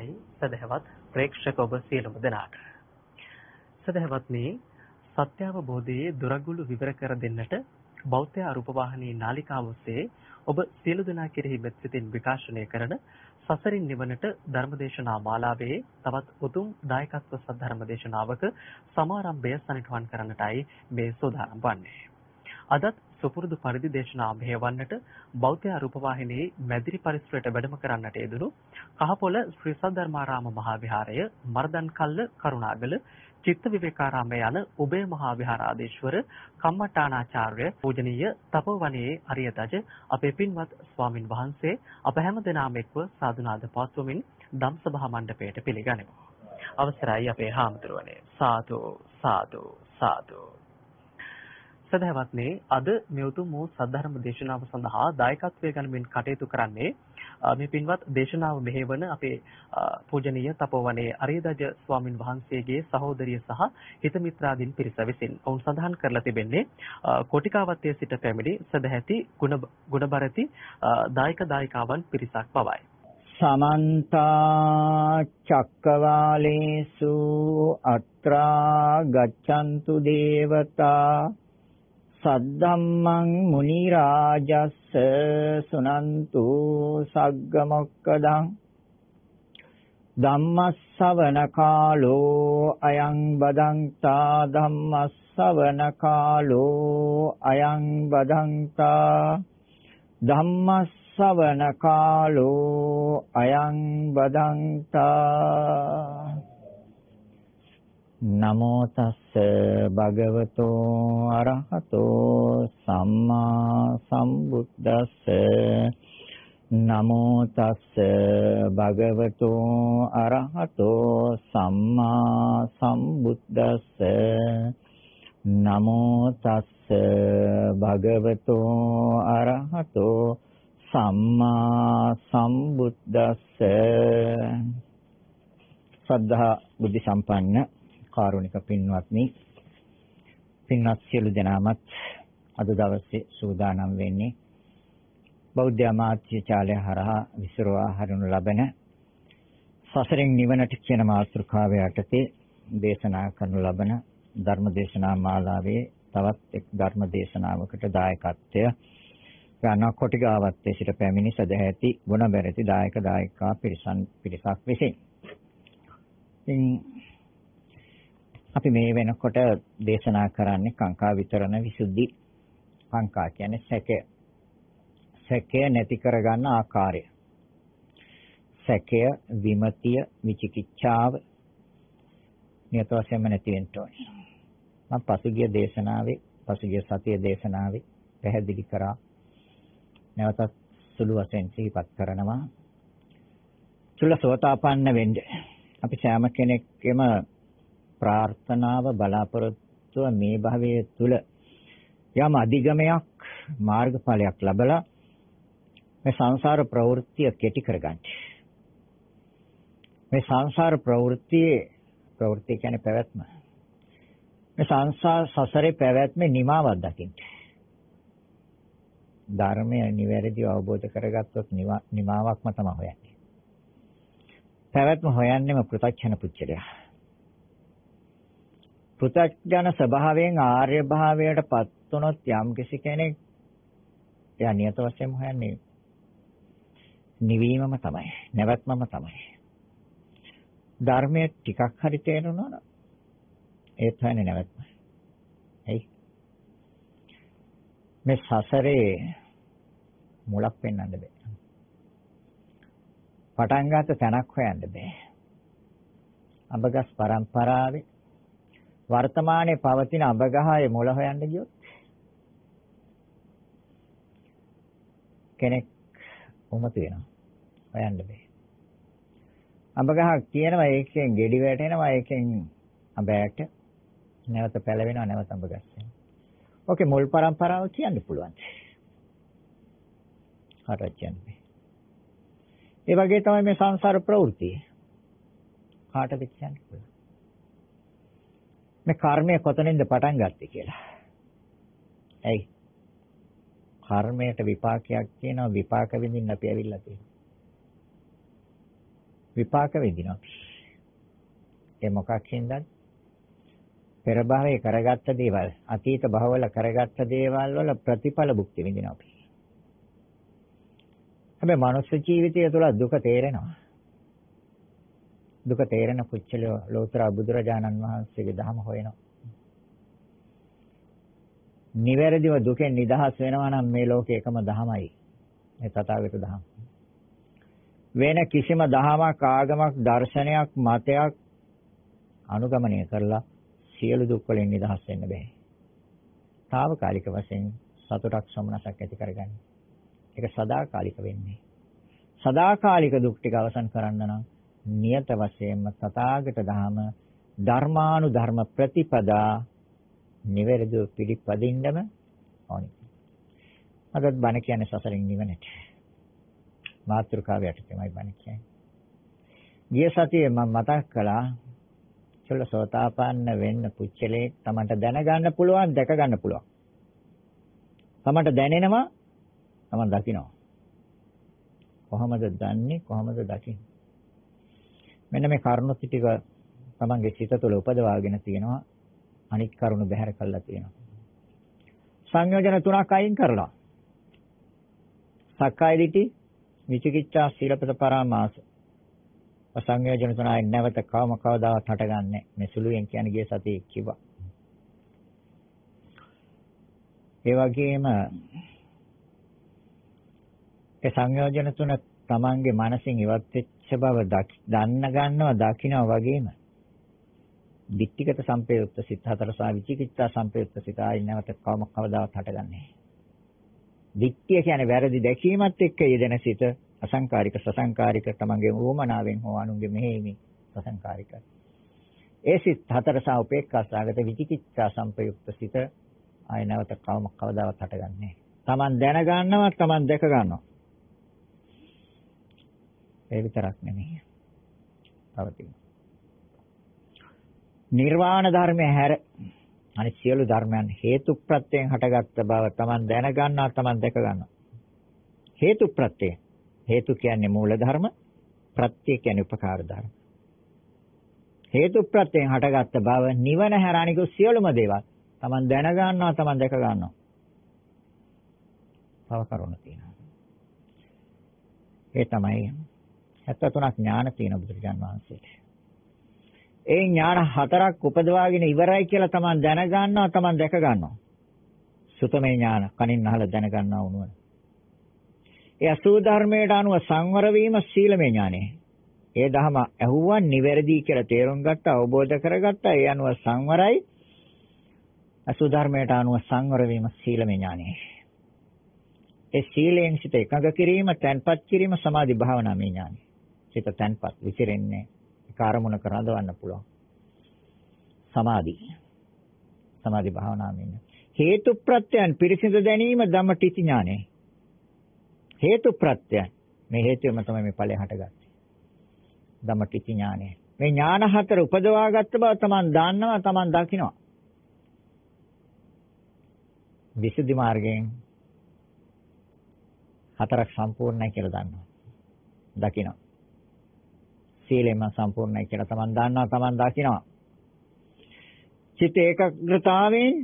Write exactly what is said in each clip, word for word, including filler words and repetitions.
අවසරයි සදහවත් ප්‍රේක්ෂක ඔබ සියලුම දෙනාට. සදහවත්නි, සත්‍යාවබෝධයේ දුරගුළු විවර කර දෙන්නට බෞද්ධ අරුපවාහිනී නාලිකාව ඔස්සේ ඔබ සියලු දෙනා කෙරෙහි මෙත් සිතින් විකාශනය කරන සසරින් නිවනට ධර්මදේශනා මාලාවේ තවත් උතුම් දායකත්ව සද්ධර්ම දේශනාවක සමාරම්භය සනිටුහන් කරන්නටයි මේ සෝදානම් වන්නේ. අදත් සුපුරුදු පරිදි දේශනා මෙහෙවන්නට බෞද්ධ අරුපවාහිනී මැදිරි පරිසරයට වැඩම කරන්නට යෙදුණු කහපොළ ශ්‍රී සද්ධර්මාරාම මහා විහාරය, මර්දන්කල්ල කරුණාගල චිත්ත විවේකාරාමය යන උභය මහා විහාරාධීශවර කම්මඨානාචාර්ය පූජනීය තපෝවනයේ අරියදජ අපේ පින්වත් ස්වාමින් වහන්සේ අප හැම දෙනාම එක්ව සාදුනාද පවත්වමින් ධම්සභා මණ්ඩපයට පිළිගනිමු. අවසරයි අපේ හාමුදුරුවනේ. සාදු සාදු සාදු. සදහවත්නි, අද මේ උතුම් වූ සද්ධර්ම දේශනාව සඳහා දායකත්වයේ ගනිමින් කටයුතු කරන්නේ මේ පින්වත් දේශනාව මෙහෙවන අපේ පූජනීය තපෝවනයේ අරියදජ ස්වාමින් වහන්සේගේ සහෝදරිය සහ හිත මිත්‍රාදීන් පිරිස විසින්. ඔවුන් සඳහන් කරලා තිබෙන්නේ කොටිකාවත්තේ සිට පැමිණි සදැහැති ගුණබරති දායක දායිකාවන් පිරිසක් බවයි. සමන්ත චක්කවාලේසු අත්‍රා ගච්ඡන්තු දේවතා සද්දම්මං මුනි රාජස්ස සුනන්තු සග්ග මොක්කදං ධම්මස්සවන කාලෝ අයං බදන්තා ධම්මස්සවන කාලෝ අයං බදන්තා ධම්මස්සවන කාලෝ අයං බදන්තා. නමෝ තස්ස භගවතෝ අරහතෝ සම්මා සම්බුද්දස්ස. නමෝ තස්ස භගවතෝ අරහතෝ සම්මා සම්බුද්දස්ස. නමෝ තස්ස භගවතෝ අරහතෝ සම්මා සම්බුද්දස්ස. ශ්‍රද්ධා බුද්ධ සම්පන්න කාරුණික පින්වත්නි, පින්වත් සියලු දෙනාමත් අද දවසේ සූදානම් වෙන්නේ බෞද්ධ අමාත්‍ය චාලය හරහා විසිරවා හරිනු ලබන සසරින් නිවනට කියන මාතෘකාව යටතේ දේශනා කරනු ලබන ධර්ම දේශනා මාලාවේ තවත් එක් ධර්ම දේශනාවකට දායකත්වය ගන්න කොටිකාවත්තේ සිට පැමිණි සදැහැති ගුණබැරති දායක දායිකා පිරිසන් පිරිසක් විසින්. අපි මේ වෙනකොට දේශනා කරන්නේ කාංකා විතරණ විසුද්ධි. කාංකා කියන්නේ සැකය. සැකය නැති කරගන්න ආකාරය. සැකය, විමතිය, විචිකිච්ඡාව නියත වශයෙන්ම නැති වෙන්න ඕනේ. මම පසුගිය දේශනාවේ, පසුගිය සතියේ දේශනාවේ පැහැදිලි කරා. නැවතත් සුළු වශයෙන් සිහිපත් කරනවා. චුල්ලසෝතාපන්න වෙන්න අපි සෑම කෙනෙක්ගේම ප්‍රාර්ථනාව, බලාපොරොත්තුව මේ භවයේ තුල යම් අධිගමයක්, මාර්ගඵලයක් ලැබලා මේ සංසාර ප්‍රවෘත්තිය කෙටි කරගන්න. මේ සංසාර ප්‍රවෘත්තියේ ප්‍රවෘත්තිය කියන්නේ පැවැත්ම. මේ සංසාර සසරේ පැවැත්මේ නිමාවක් දකින්න. ධර්මය නිවැරදිව අවබෝධ කරගත්තොත් නිමාවක්ම තමයි හොයන්නේ. පැවැත්ම හොයන්නේම පෘථග්ජන පුච්චලයා. පෘථග්ජන ස්වභාවයෙන් ආර්ය භාවයට පත් වුණොත් යම් කිසි කෙනෙක් එයා නියත වශයෙන්ම හොයන්නේ නිවීමම තමයි, නැවැත්මම තමයි. ධර්මයේ ටිකක් හරි තේරුණා නම් ඒත් හොයන්නේ නැවැත්ම. එයි මේ සසරේ මුලක් පෙන්වන්න බෑ. පටන් ගන්න තැනක් හොයන්න බෑ. අඹගස් පරම්පරාවේ වර්තමානයේ පවතින අඹගහේ මුල හොයන්න ගියොත් කෙනෙක් උමතු වෙනවා. හොයන්න බෑ. අඹගහ කියනවා ඒකෙන් ගෙඩි වැටෙනවා, ඒකෙන් අඹයට නැවත පැලවෙනවා, නැවත අඹගස් වෙනවා. ඕකේ මුල් පරම්පරාව කියන්න පුළුවන්. හරි කියන්නේ. ඒ වගේ තමයි මේ සංසාර ප්‍රවෘත්තිය. කාටද කියන්න පුළුවන්. මේ කර්මය කොතනින්ද පටන් ගත්තේ කියලා. ඇයි? කර්මයට විපාකයක් තියෙනවා, විපාක විඳින්න අපි ඇවිල්ලා තියෙනවා. විපාක විඳිනවා. ඒ මොකක් හින්දාද? පෙර භවයේ කරගත්ත දේවල්, අතීත භවවල කරගත්ත දේවල් වල ප්‍රතිඵල භුක්ති විඳිනවා අපි. හැබැයි මනුස්ස ජීවිතය තුළ දුක තේරෙනවා. දුක තේරෙන කුච්චල ලෝතර බුදුරජාණන් වහන්සේගේ ධර්ම හොයනවා. නිවැරදිව දුකෙන් නිදහස් වෙනවා නම් මේ ලෝකේ එකම ධමයි. මේ තථාගත ධම. වෙන කිසිම ධමයක්, ආගමක්, දර්ශනයක්, මතයක් අනුගමනය කරලා සියලු දුක් වලින් නිදහස් වෙන්න බෑ. తాවකාලික වශයෙන් සතුටක් සොමනසක් ඇති කරගන්න. ඒක සදාකාලික වෙන්නේ. සදාකාලික දුක් ටික අවසන් කරන්න නම් නියත වශයෙන්ම තථාගත ධම ධර්මානුධර්ම ප්‍රතිපදා නිවැරදිව පිළිපදින්නම ඕනි. අදත් බණ කියන්නේ සසරින් නිවනට. මාතෘකාව යටතේමයි බණ කියන්නේ. ගිය සතියේ මම මතක් කළා චුල්ලසෝතාපන්න වෙන්න පුච්චලේ තමන්ට දැනගන්න පුළුවන්, දැක ගන්න පුළුවන්. තමන්ට දැනෙනවා, තමන් දකිනවා. කොහොමද දන්නේ? කොහොමද දකින්නේ? මෙන්න මේ කරුණු ටික තමන්ගේ සිත තුළ උපදවාගෙන තියෙනවා. අනිත් කරුණු බැහැර කළා තියෙනවා. සංයෝජන තුනක් අයින් කරලා. සක්කාය දිටි, විචිකිච්ඡා, සීලපත පරාමාස. සංයෝජන තුනයි නැවත කවම කවදාවත් හටගන්නේ. මේ සුළුයෙන් කියන්නේ ගිය සතියේ කිව්වා. ඒ වගේම ඒ සංයෝජන තුන තමන්ගේ මනසින් ඉවත් වෙච්ච බව දන්න ගන්නවා, දකින්නවා වගේම දිට්ඨිගත සම්පයුක්ත සිත හතර සහ විචිකිච්ඡා සම්පයුක්ත සිත ආයි නැවත කවම කවදාවත් හටගන්නේ. දිට්ඨිය කියන්නේ වැරදි දැකීමත් එක්ක යෙදෙන සිත, අසංකාරික සසංකාරික තමන්ගේ උවමනාවෙන් හෝ අනුන්ගේ මෙහෙයමින් සසංකාරිකයි. ඒ සිත් හතර සහ උපේක්ඛා සාගත විචිකිච්ඡා සම්පයුක්ත සිත ආයි නැවත කවම කවදාවත් හටගන්නේ. තමන් දැන ගන්නවා, තමන් දැක ගන්නවා. ඒ විතරක් නෙමෙයි. පවතින. නිර්වාණ ධර්මය හැර අනිත් සියලු ධර්මයන් හේතු ප්‍රත්‍යයෙන් හටගත්ත බව තමන් දැන ගන්නවා, තමන් දැක ගන්නවා. හේතු ප්‍රත්‍යය. හේතු කියන්නේ මූල ධර්ම, ප්‍රත්‍ය කියන්නේ උපකාර ධර්ම. හේතු ප්‍රත්‍යයෙන් හටගත්ත බව නිවන හැර අනිකුත් සියලුම දේවල් තමන් දැන ගන්නවා, තමන් දැක ගන්නවා. තව කරුණක් තියෙනවා. ඒ තමයි හැත්තෑ තුනක් ඥාන තියෙන බුදුරජාන් වහන්සේට. ඒ ඥාන හතරක් උපදවාගෙන ඉවරයි කියලා තමන් දැන ගන්නවා, තමන් දැක ගන්නවා. සුතමේ ඥාන කනින් අහලා දැන ගන්නවා වුණා. ඒ අසූ ධර්මයට අනුව සංවර වීම සීලමේ ඥානය. ඒ ධම ඇහුවන් නිවැරදි කියලා තේරුම් ගත්තා, අවබෝධ කරගත්තා. ඒ අනුව සංවරයි. අසූ ධර්මයට අනුව සංවර වීම සීලමේ ඥානය. ඒ සීලයෙන් සිත එකඟ කිරීම, තැන්පත් කිරීම සමාධි භාවනාමය ඥානය. සිත තැන්පත් විසිරෙන්නේ කාර්මුණක රඳවන්න පුළුවන්. සමාධි. සමාධි භාවනාවෙන්. හේතු ප්‍රත්‍යයන් පිරිසිදු දැනීම ධම්මටිති ඥානය. හේතු ප්‍රත්‍යයන්. මේ හේතුවම තමයි මේ ඵලය හටගන්නේ. ධම්මටිති ඥානය. මේ ඥාන හතර උපදවාගත්ත බව තමන් දන්නවා, තමන් දකිනවා. විසුද්ධි මාර්ගයෙන් හතරක් සම්පූර්ණයි කියලා දන්නවා. දකිනවා. සීලෙම සම්පූර්ණයි කියලා තමන් දන්නවා, තමන් දකිනවා. චිත්ත ඒකාග්‍රතාවෙන්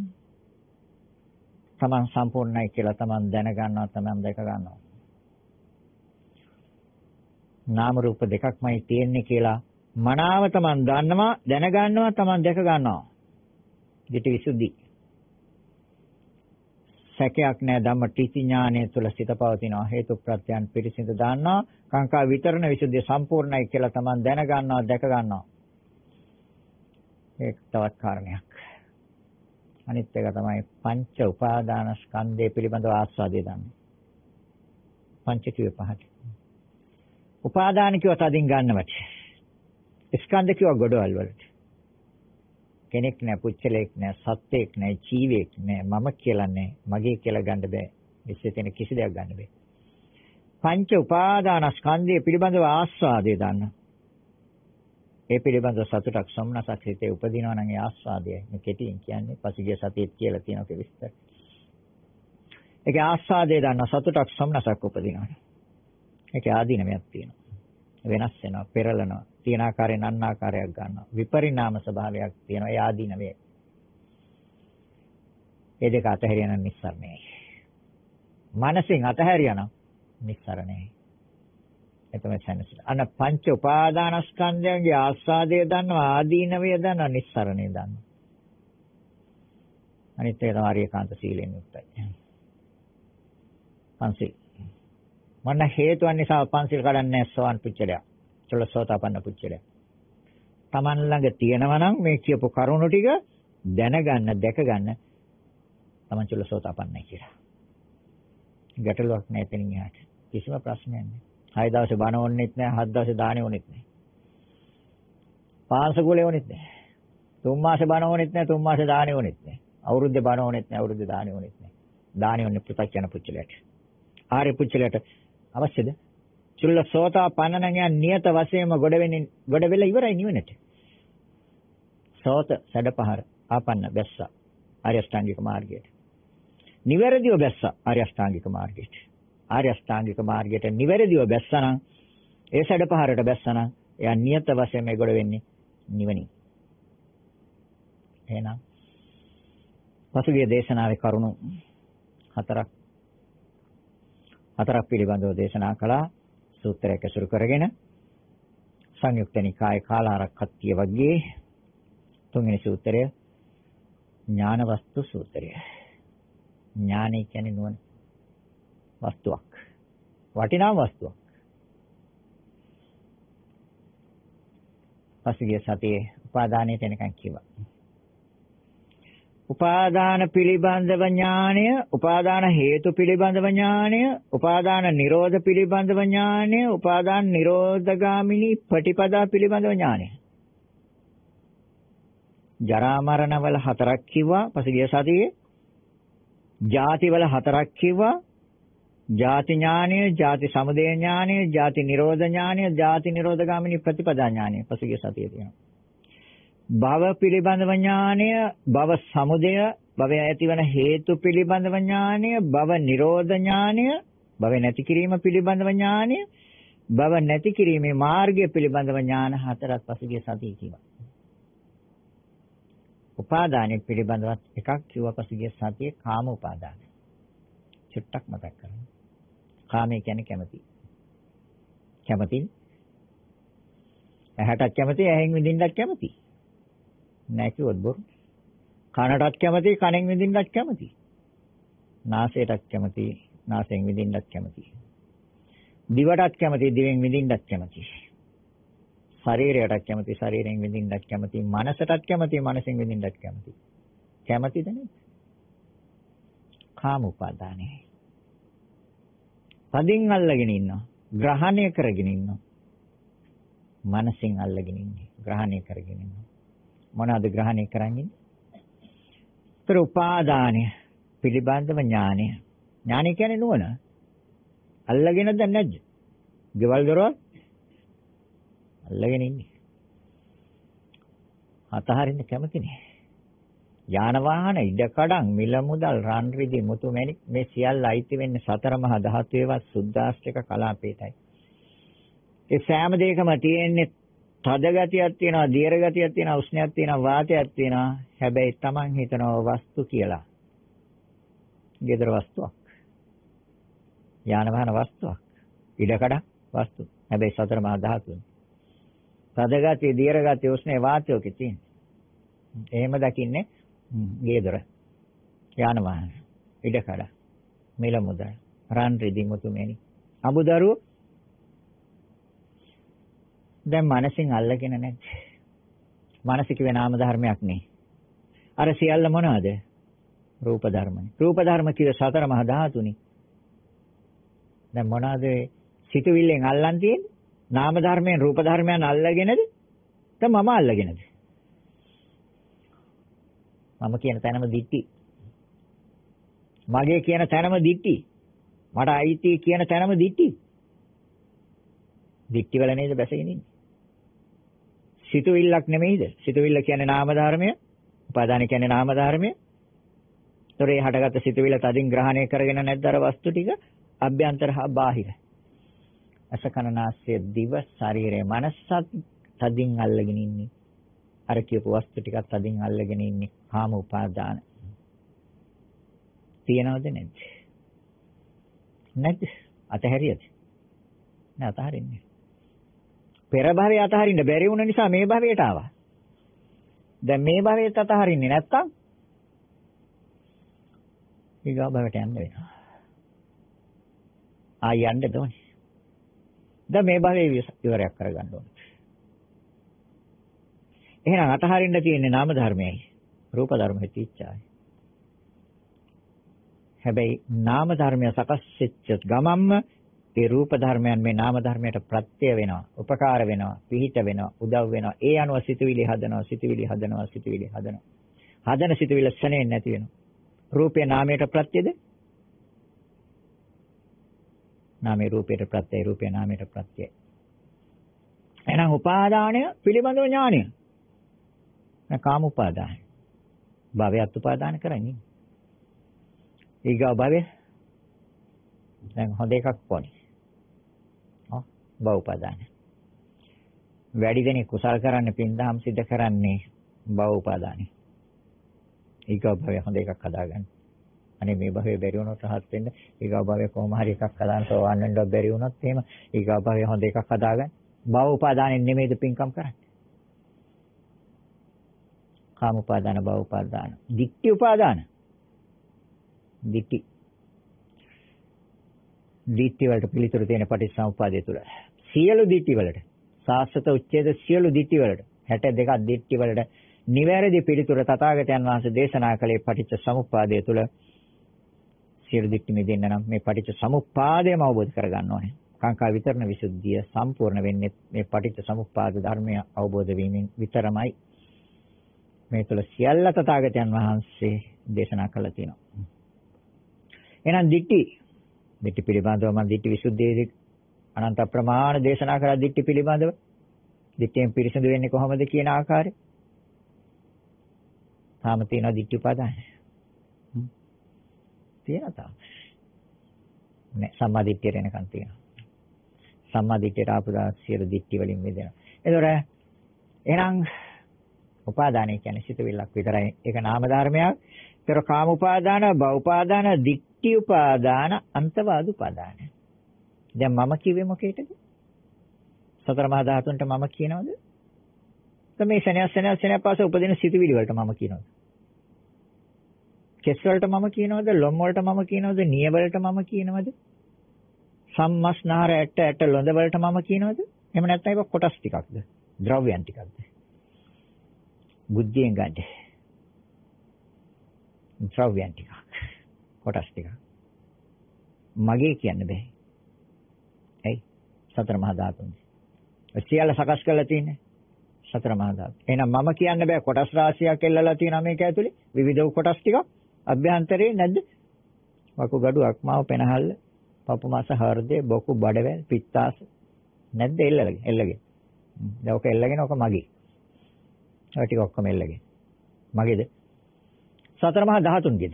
තමන් සම්පූර්ණයි කියලා තමන් දැන ගන්නවා, තමන් දැක ගන්නවා. නාම රූප දෙකක්මයි තියෙන්නේ කියලා මනාව තමන් දන්නවා, දැන ගන්නවා, තමන් දැක ගන්නවා. ditthi visuddhi. සැකයක් නැහැ ධම්මටිති ඥානය තුළ සිත පවතිනවා. හේතු ප්‍රත්‍යයන් පිරිසිදු දාන්නවා. කාංකා විතරණ විසුද්ධිය සම්පූර්ණයි කියලා තමන් දැන ගන්නවා, දැක ගන්නවා. ඒක තවත් කාරණයක්. අනිත් එක තමයි පංච උපාදාන ස්කන්ධය පිළිබඳව ආස්වාදය දන්නේ. පංච කිව්ව පහට. උපාදාන කිව්වත් අදින් ගන්නවට. ස්කන්ධ කිව්ව ගොඩවල් වලට. කෙනෙක් නෑ, පුච්චලෙක් නෑ, සත්වෙක් නෑ, ජීවෙක් නෑ, මම කියලා නෑ, මගේ කියලා ගන්න බෑ. විශ්වයේ තියෙන කිසි දෙයක් ගන්න බෑ. පංච උපාදාන ස්කන්ධය පිළිබඳව ආස්වාදය දන්න. ඒ පිළිබඳව සතුටක් සොම්නසක් හිතේ උපදිනවා නම් ඒ ආස්වාදයයි. මේ කෙටියෙන් කියන්නේ පසුගිය සතියේත් කියලා තියෙනවා විස්තර. ඒක ආස්වාදය දන්න සතුටක් සොම්නසක් උපදිනවා. ඒක ආදීනමයක් තියෙනවා. වෙනස් වෙනවා, පෙරලනවා, තියෙන ආකාරයෙන් අන් ආකාරයක් ගන්නවා. විපරිණාම ස්වභාවයක් තියෙනවා. ඒ ආදීනවේ. ඒ දෙක අතහැරියනම් නිස්සාරණයි. මනසින් අතහැරියනම් නිස්සාරණයි. එතම සැනසෙල. අන්න පංච උපාදානස්කන්ධයන්ගේ ආස්වාදය දන්නවා, ආදීනවය දන්නවා, නිස්සාරණය දන්නවා. අනිත් ඒ තමයි ඒකාන්ත සීලෙන් යුක්තයි. පංචේ. මොන හේතුන් නිසා පංචිල් කඩන්නේ සෝවන් පුච්චලයක්. චුල්ලසෝතාපන්න පුච්චලයක්. Taman ළඟ තියෙනවා නම් මේ කියපු කරුණු ටික දැනගන්න, දැකගන්න Taman චුල්ලසෝතාපන්නයි කියලා. ගැටලුවක් නැහැ එතනින් එහාට. කිසිම ප්‍රශ්නයක් නැහැ. හය දවසේ බණ ඕනෙත් නැහැ, හත් දවසේ දානෙ ඕනෙත් නැහැ. පාංශකූලේ ඕනෙත් නැහැ. තුන් මාසේ බණ ඕනෙත් නැහැ, තුන් මාසේ දානෙ ඕනෙත් නැහැ. අවුරුද්දේ බණ ඕනෙත් නැහැ, අවුරුද්දේ දානෙ ඕනෙත් නැහැ. දානෙ ඕනේ පුතච්චන පුච්චලයට. ආර්ය පුච්චලයට අවශ්‍යද? චුල්ලසෝතාපන්න නම් යා නියත වශයෙන්ම ගොඩ වෙන්නේ ගොඩ වෙලා ඉවරයි නිවනට. සෝත සැඩපහර ආපන්න බැස්ස ආර්ය අෂ්ටාංගික මාර්ගයට. නිවැරදිව බැස්ස ආර්ය අෂ්ටාංගික මාර්ගයට. ආර්ය අෂ්ටාංගික මාර්ගයට නිවැරදිව බැස්සනම් ඒ සැඩපහරට බැස්සනම් එයා නියත වශයෙන්ම ගොඩ වෙන්නේ නිවනින්. එහෙනම් පසුගිය දේශනාවේ කරුණු හතරක් හතරක් පිළිබඳව දේශනා කළා. සූත්‍රයක් ඇසුරු කරගෙන සංයුක්ත නිකායේ කාලාරක්කත්තිය වගේ තුන්වෙනි සූත්‍රය ඥාන වස්තු සූත්‍රය. ඥානය කියන්නේ නුවණ වස්තුවක්. වටිනා වස්තුවක්. පසුගිය සතියේ උපාදානයේ තැනකන් කිව්වා. උපාදාන පිළිබඳව ඥානය, උපාදාන හේතු පිළිබඳව ඥානය, උපාදාන නිරෝධ පිළිබඳව ඥානය, උපාදාන නිරෝධගාමිනී ප්‍රතිපදා පිළිබඳව ඥානය. ජරා මරණ වල හතරක් කිව්වා පසුගිය සතියේ. ජාති වල හතරක් කිව්වා. ජාති ඥානය, ජාති සමුදය ඥානය, ජාති නිරෝධ ඥානය, ජාති නිරෝධගාමිනී ප්‍රතිපදා ඥානය පසුගිය සතියේ තියෙනවා. භව පිළිබඳව ඥානය, භව සමුදය, භවය ඇතිවන හේතු පිළිබඳව ඥානය, භව නිරෝධ ඥානය, භව නැති කිරීම පිළිබඳව ඥානය, භව නැති කිරීමේ මාර්ගය පිළිබඳව ඥාන හතරක් පසුගිය සතියේ කිව්වා. උපාදානෙ පිළිබඳව එකක් කිව්වා පසුගිය සතියේ කාම උපාදාන. චුට්ටක් මතක් කරගන්න. කාමය කියන්නේ කැමැති. කැමැති. ඇහැටත් කැමැති, ඇහෙන් විඳින්නත් කැමැති. නැහැ කිව්වොත් බොරු. කනටත් කැමති, කනෙන් විඳින්නත් කැමති. නාසයටත් කැමති, නාසයෙන් විඳින්නත් කැමති. දිවටත් කැමති, දිවෙන් විඳින්නත් කැමති. ශරීරයටත් කැමති, ශරීරයෙන් විඳින්නත් කැමති. මනසටත් කැමති, මනසෙන් විඳින්නත් කැමති. කැමතිද නේද? කාම උපාදානයි. පදින් අල්ලගෙන ඉන්නවා. ග්‍රහණය කරගෙන ඉන්නවා. මනසින් අල්ලගෙන ඉන්නේ. ග්‍රහණය කරගෙන ඉන්නවා. මොනවාද ග්‍රහණය කරන්නේ? ඒතර උපාදානය පිළිබඳව ඥානය. ඥානය කියන්නේ නුවණ. අල්ලගෙනද නැද්ද? ගෙවල් දොරවල් අල්ලගෙන ඉන්නේ. අතහරින්න කැමති නෑ. යාන වාහන, ඉඩකඩම්, මිල මුදල්, රන් රිදී, මුතු මැණික් මේ සියල්ල අයිති වෙන්නේ සතර මහා ධාතුවේවත් සුද්දාස්තික කලාපේටයි. ඒ සෑම දෙයකම තියෙන්නේ තද ගතියක් තියෙනවා, දියර ගතියක් තියෙනවා, උෂ්ණයක් තියෙනවා, වාතයක් තියෙනවා. හැබැයි Taman හිතනවා වස්තු කියලා. gedara වස්තුවක්. යාන වාහන වස්තුවක්. ඉඩකඩ වස්තු. හැබැයි සතර මහා ධාතුන්. තද ගතිය, දියර ගතිය, උෂ්ණේ වාතයක තියෙන්නේ. එහෙම දකින්නේ gedara. යාන වාහන. ඉඩකඩ. මිල මුදල්, රන් රිදී, මුතු මැණික්. අඹදරුවෝ දැන් මනසින් අල්ලගෙන නැද්ද? මනස කිව්වේ නාම ධර්මයක් නේ. අර සියල්ල මොනවද? රූප ධර්මනේ. රූප ධර්ම කිව්වේ සතර මහා ධාතුනේ. දැන් මොනවද සිතුවිල්ලෙන් අල්ලන් තියෙන්නේ? නාම ධර්මයෙන් රූප ධර්මයන් අල්ලගෙනද? දැන් මම අල්ලගෙනද? මම කියන තැනම දිට්ටි. මගේ කියන තැනම දිට්ටි. මට අයිති කියන තැනම දිට්ටි. දිට්ටි වල නේද බැසගෙන ඉන්නේ? සිතුවිල්ලක් නෙමෙයිද? සිතුවිල්ල කියන්නේ නාම ධර්මය. උපාදාන කියන්නේ නාම ධර්මය. ඒතරේ හටගත්ත සිතුවිල්ල තදින් ග්‍රහණය කරගෙන නැද්ද අර වස්තු ටික? අභ්‍යන්තර හා බාහිර. අස කන නාසය දිව ශරීරය මනසත් තදින් අල්ලගෙන ඉන්නේ. අර කියපු වස්තු ටිකත් තදින් අල්ලගෙන ඉන්නේ කාම උපාදාන. තියනවද නැද්ද? නැද්ද? අතහැරියද? නෑ අතහරින්නේ. පෙර භවයේ අතහරින්න බැරි වුණ නිසා මේ භවයට ආවා. දැන් මේ භවයට අතහරින්නේ නැත්තම් ඊගා භවයට යන්න වෙනවා. ආ යන්න ඕනේ. දැන් මේ භවයේ ඉවරයක් කරගන්න ඕනේ. එහෙනම් අතහරින්න තියෙන්නේ නාම ධර්මයයි. රූප ධර්ම හිතිච්චායි. හැබැයි නාම ධර්මය සකස් වෙච්ච ගමම්ම ඒ රූප ධර්මයන් මේ නාම ධර්මයට ප්‍රත්‍ය වෙනවා, උපකාර වෙනවා, පිහිට වෙනවා, උදව් වෙනවා. ඒ අනුව සිතුවිලි හදනවා, සිතුවිලි හදනවා, සිතුවිලි හදනවා. හදන සිතුවිල්ල සැනෙන්නේ නැති වෙනවා. රූපේ නාමයට ප්‍රත්‍යද? නාමේ රූපයට ප්‍රත්‍යයි, රූපේ නාමයට ප්‍රත්‍යයි. එහෙනම් උපාදානය පිළිබඳව ඥානය. නැ කාම උපාදානය. භවයත් උපාදාන කරන්නේ. ඊගා භවය දැන් හොඳ එකක් පොනි. ඔව් භව උපාදාන. වැඩි දෙනෙක් කුසල් කරන්න පින්දහම් සිද්ධ කරන්නේ භව උපාදානයි. ඊගා භවය හොඳ එකක් හදාගන්න. අනේ මේ භවයේ බැරි වුණොත් රහත් වෙන්න ඊගා භවයේ කොහොම හරි එකක් හදාන්න සෝවන් වෙන්න බැරි වුණොත් එහෙම ඊගා භවයේ හොඳ එකක් හදාගන්න. භව උපාදානෙන් නෙමෙයිද පින්කම් කරන්නේ. කාම උපාදාන, භව උපාදාන, ditthi උපාදාන. ditthi ditthi වලට පිළිතුරු තියෙන පටිච්චසමුප්පාදය තුල. සියලු ditthi වලට සාස්වත උච්ඡේද සියලු ditthi වලට හැට දෙකක් ditthi වලට නිවැරදි පිළිතුර තථාගතයන් වහන්සේ දේශනා කළේ පටිච්චසමුප්පාදය තුල. සියලු ditthi මෙදෙන්න නම් මේ පටිච්චසමුප්පාදයම අවබෝධ කරගන්න ඕනේ. කාංකා විතරණ විසුද්ධිය සම්පූර්ණ වෙන්නේ මේ පටිච්චසමුප්පාද ධර්මය අවබෝධ වීමෙන් විතරමයි. මේ තුල සියල්ල තථාගතයන් වහන්සේ දේශනා කළා තියෙනවා. එහෙනම් ditthi ditthi පිළිබඳව මම ditthi විසුද්ධියේදී අනන්ත ප්‍රමාණ දේශනා කරලා ditthi පිළිබඳව ditthියෙන් පිරිසිදු වෙන්නේ කොහොමද කියන ආකාරය. තාම තියෙනවා ditthi උපාදාන. තියෙනවා තාම. නෑ සම්මා ditthියට එනකන් තියෙනවා. සම්මා ditthියට ආපු දා සියලු ditthi වලින් මිදෙනවා. ඒතොර එහෙනම් උපාදානය කියන්නේ සිතුවිල්ලක් විතරයි. ඒක නාම ධර්මයක්. ඒතර කාම උපාදාන, භව උපාදාන, ditthi උපාදාන, අන්තවාද උපාදාන. දැන් මම කිව්වේ මොකේද? සතර මහා ධාතුන්ට මම කියනවද? දැන් මේ සෙනෙහස් සෙනෙහස් සෙනෙහස් පාස උපදින සිතුවිලි වලට මම කියනවද? කෙස් වලට මම කියනවද? ලොම් වලට මම කියනවද? නිය වලට මම කියනවද? සම්මස්නහර ඇට ඇට ලොඳ වලට මම කියනවද? එහෙම නැත්නම් ඒක කොටස් ටිකක්ද? ද්‍රව්‍යයන් ටිකක්ද? බුද්ධියෙන් ගන්න. ද්‍රව්‍යයන් ටික. කොටස් ටික. මගේ කියන්න බෑ. ඇයි? සතර මහා ධාතුන්. සියල්ල සකස් කරලා තියෙන්නේ සතර මහා ධාතු. එහෙනම් මම කියන්න බෑ කොටස් රාශියක් එල්ලලා තියෙනවා මේක ඇතුලේ. විවිධ කොටස් ටික අභ්‍යන්තරේ නැද්ද? වකුගඩු, අක්මාව, පෙනහල්ල, පපු මාස, හෘදය, බොකු, බඩවැල්, පිත්තාස නැද්ද එල්ලගෙන? එල්ලගෙන. දැන් ඔක එල්ලගෙන ඔක මගේ. ඔය ටික ඔක්කොම එල්ලගෙන. මගේද? සතර මහා ධාතුන්ගේද?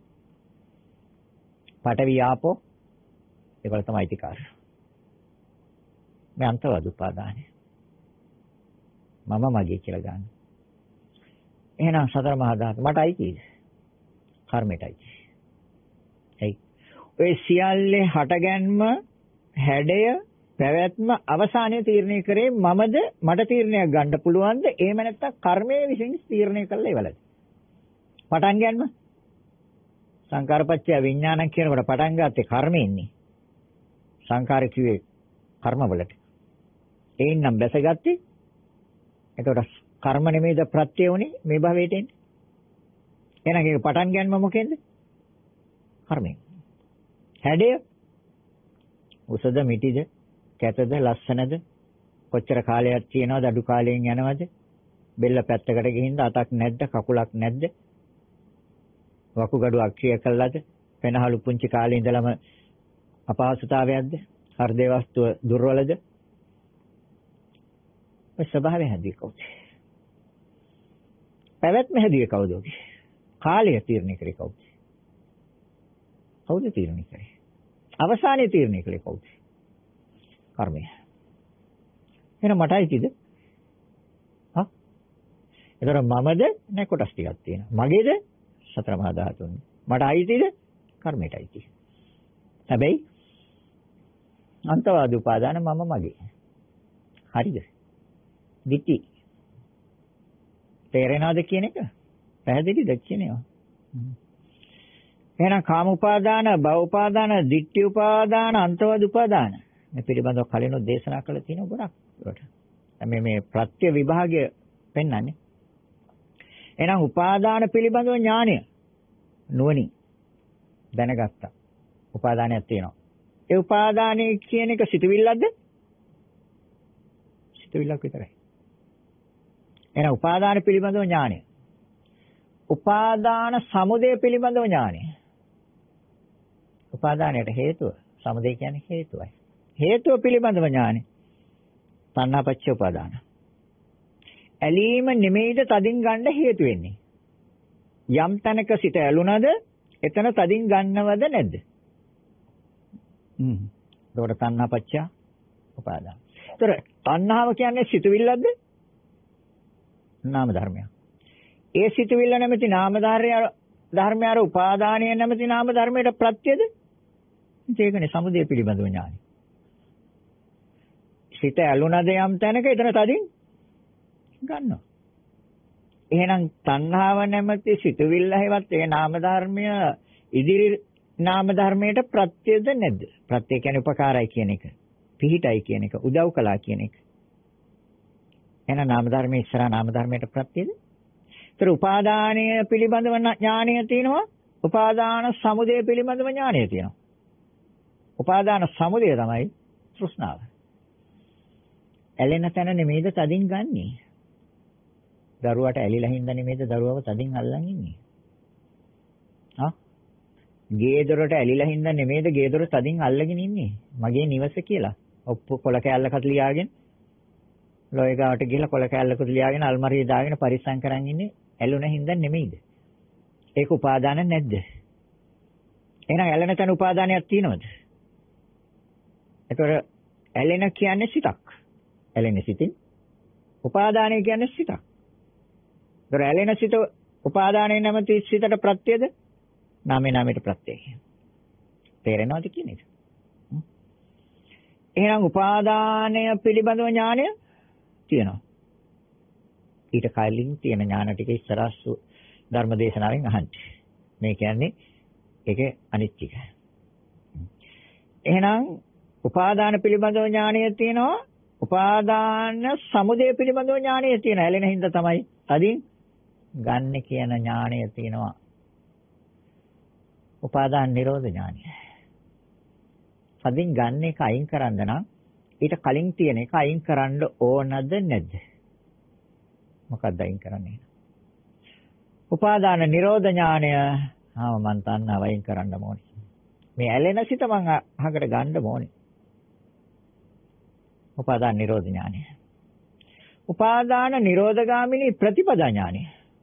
පඨවි ආපෝ ඒවල තමයි අයිතිකාරය. මේ අන්තවාද උපාදානය. මම මගේ කියලා ගන්න. එහෙනම් සතර මහා ධාතු මට අයිතිද? කර්මයටයි. එයි. ඔය සියල්ලේ හටගැන්ම, හැඩය, පැවැත්ම අවසානයේ තීරණය කරේ මමද? මට තීරණයක් ගන්න පුළුවන්ද? එහෙම නැත්නම් කර්මයේ විසින් තීරණය කරලා ඉවලද? පටන් ගන්නම සංකාරපච්චය විඥානං කියනකොට පටන් ගත්තේ කර්මයෙන්නේ. සංකාර කිව්වේ කර්මවලට. ඒන් නම් බැසගත්තේ. එතකොට කර්ම නෙමෙයිද ප්‍රත්‍ය උනේ මේ භවයට එන්නේ. එහෙනම් ඒක පටන් ගන්නම මොකෙන්ද? කර්මයෙන්. හැඩය උසද මිටිද කැතද ලස්සනද කොච්චර කාලයක් තියෙනවද අඩු කාලයෙන් යනවද බෙල්ල පැත්තකට ගිහින්ද අතක් නැද්ද කකුලක් නැද්ද වකුගඩු අක්‍රිය කළාද පෙනහළු පුංචි කාලේ ඉඳලම අපහසුතාවයක්ද හෘද වස්තුව දුර්වලද ඔය ස්වභාවය හැදී කවුද පැවැත්ම හැදී කවුද කාලය තීරණය කරේ කවුද කවුද තීරණය කරේ අවසානයේ තීරණය කළේ කවුද කර්මය. එහෙනම් මට අයිතිද? හා? ඒතර මමද? නැහැ කොටස් ටිකක් තියෙනවා. මගේද? සතර මහා ධාතුන්. මට අයිතිද? කර්මයට අයිති. හැබැයි අන්තවාද උපාදාන මම මගේ. හරිද? දිටි. තේරෙනවද කියන එක? පැහැදිලිද කියනවා? එහෙනම් කාම උපාදාන, භව උපාදාන, ditthi උපාදාන, අන්තවාද උපාදාන. මේ පිළිබඳව කලිනුත් දේශනා කළා තියෙනවා ගොඩක්. මේ මේ ප්‍රත්‍ය විභාගය පෙන්වන්නේ. එහෙනම් උපාදාන පිළිබඳව ඥානය නුවණින් දැනගත්තා. උපාදානයක් තියෙනවා. ඒ උපාදානයේ කියන එක සිතුවිල්ලක්ද? සිතුවිල්ලක් විතරයි. එහෙනම් උපාදාන පිළිබඳව ඥානය. උපාදාන සමුදය පිළිබඳව ඥානය. උපාදානයට හේතුව, සමුදය කියන්නේ හේතුවයි. හේතුව පිළිබඳව ඥානය. තණ්හාපච්චය උපාදාන. ඇලීම නෙමෙයිද තදින් ගන්න හේතු වෙන්නේ. යම් තැනක සිට ඇලුනද එතන තදින් ගන්නවද නැද්ද? හ්ම්. ඒකට තණ්හාපච්චය උපාදාන. ඒතර තණ්හාව කියන්නේ සිතුවිල්ලක්ද? නාම ධර්මයක්. ඒ සිතුවිල්ල නැමැති නාම ධර්මය අර උපාදානය නැමැති නාම ධර්මයට ප්‍රත්‍යද? ඒකනේ සමුදය පිළිබඳව ඥානය. සිත ඇලුනද යම් තැනක එතන තදින් ගන්නවා. එහෙනම් තණ්හාව නැමැති සිතුවිල්ල හැවත් ඒ නාම ධර්මය ඉදිරි නාම ධර්මයට ප්‍රත්‍යද නැද්ද? ප්‍රත්‍ය කියන්නේ උපකාරයි කියන එක. පිහිටයි කියන එක. උදව් කළා කියන එක. එහෙනම් නාම ධර්මයේ ඉස්සරහා නාම ධර්මයට ප්‍රත්‍යද? ඒතර උපාදානය පිළිබඳව ඥානය තියෙනවා. උපාදාන සමුදය පිළිබඳව ඥානය තියෙනවා. උපාදාන සමුදය තමයි තෘෂ්ණාව. ඇලෙන තැන නෙමෙයිද තදින් ගන්නෙ? දරුවට ඇලිලා හින්දා නෙමෙයිද දරුවව තදින් අල්ලන් ඉන්නේ? හා? ගේ දොරට ඇලිලා හින්දා නෙමෙයිද ගේ දොර තදින් අල්ලගෙන ඉන්නේ? මගේ නිවස කියලා. ඔප්පු කොල කෑල්ලකට ලියාගෙන ලෝය ගාවට ගිහලා කොල කෑල්ලකට ලියාගෙන අල්මාරියේ දාගෙන පරිස්සම් කරන් ඉන්නේ ඇලුන හින්දා නෙමෙයිද? ඒක උපාදාන නැද්ද? එහෙනම් ඇලෙන තැන උපාදානයක් තියෙනවද? ඒතර ඇලෙන කියන්නේ සිතක්. ඇලෙන සිතින් උපාදානය කියන්නේ සිතක්. ඒතර ඇලෙන සිත උපාදානයේ නැමැති සිතට ප්‍රත්‍යද? නාමේ නාමයට ප්‍රත්‍යය. තේරෙනවද කියන්නේ? එහෙනම් උපාදානය පිළිබඳව ඥානය තියෙනවා. ඊට කලින් තියෙන ඥාන ටික ඉස්සරහ ධර්ම දේශනාවෙන් අහන්න. මේ කියන්නේ ඒකේ අනිත් ටික. එහෙනම් උපාදාන පිළිබඳව ඥානය තියෙනවා. උපාදාන සමුදය පිළිබඳව ඥානය තියෙනවා. ඇලෙන හින්දා තමයි තදින් ගන්න කියන ඥානය තියෙනවා. උපාදාන නිරෝධ ඥානය. තදින් ගන්න එක අයින් කරන්න නම් ඊට කලින් තියෙන එක අයින් කරන්න ඕනද නැද්ද? මොකක්ද අයින් කරන්නේ? උපාදාන නිරෝධ ඥානය. ආව මන් තණ්හාව අයින් කරන්න ඕනේ. මේ ඇලෙන සිත මං අහකට ගන්න ඕනේ. උපාදාන නිරෝධ ඥානය. උපාදාන නිරෝධගාමිනී ප්‍රතිපදා ඥානය.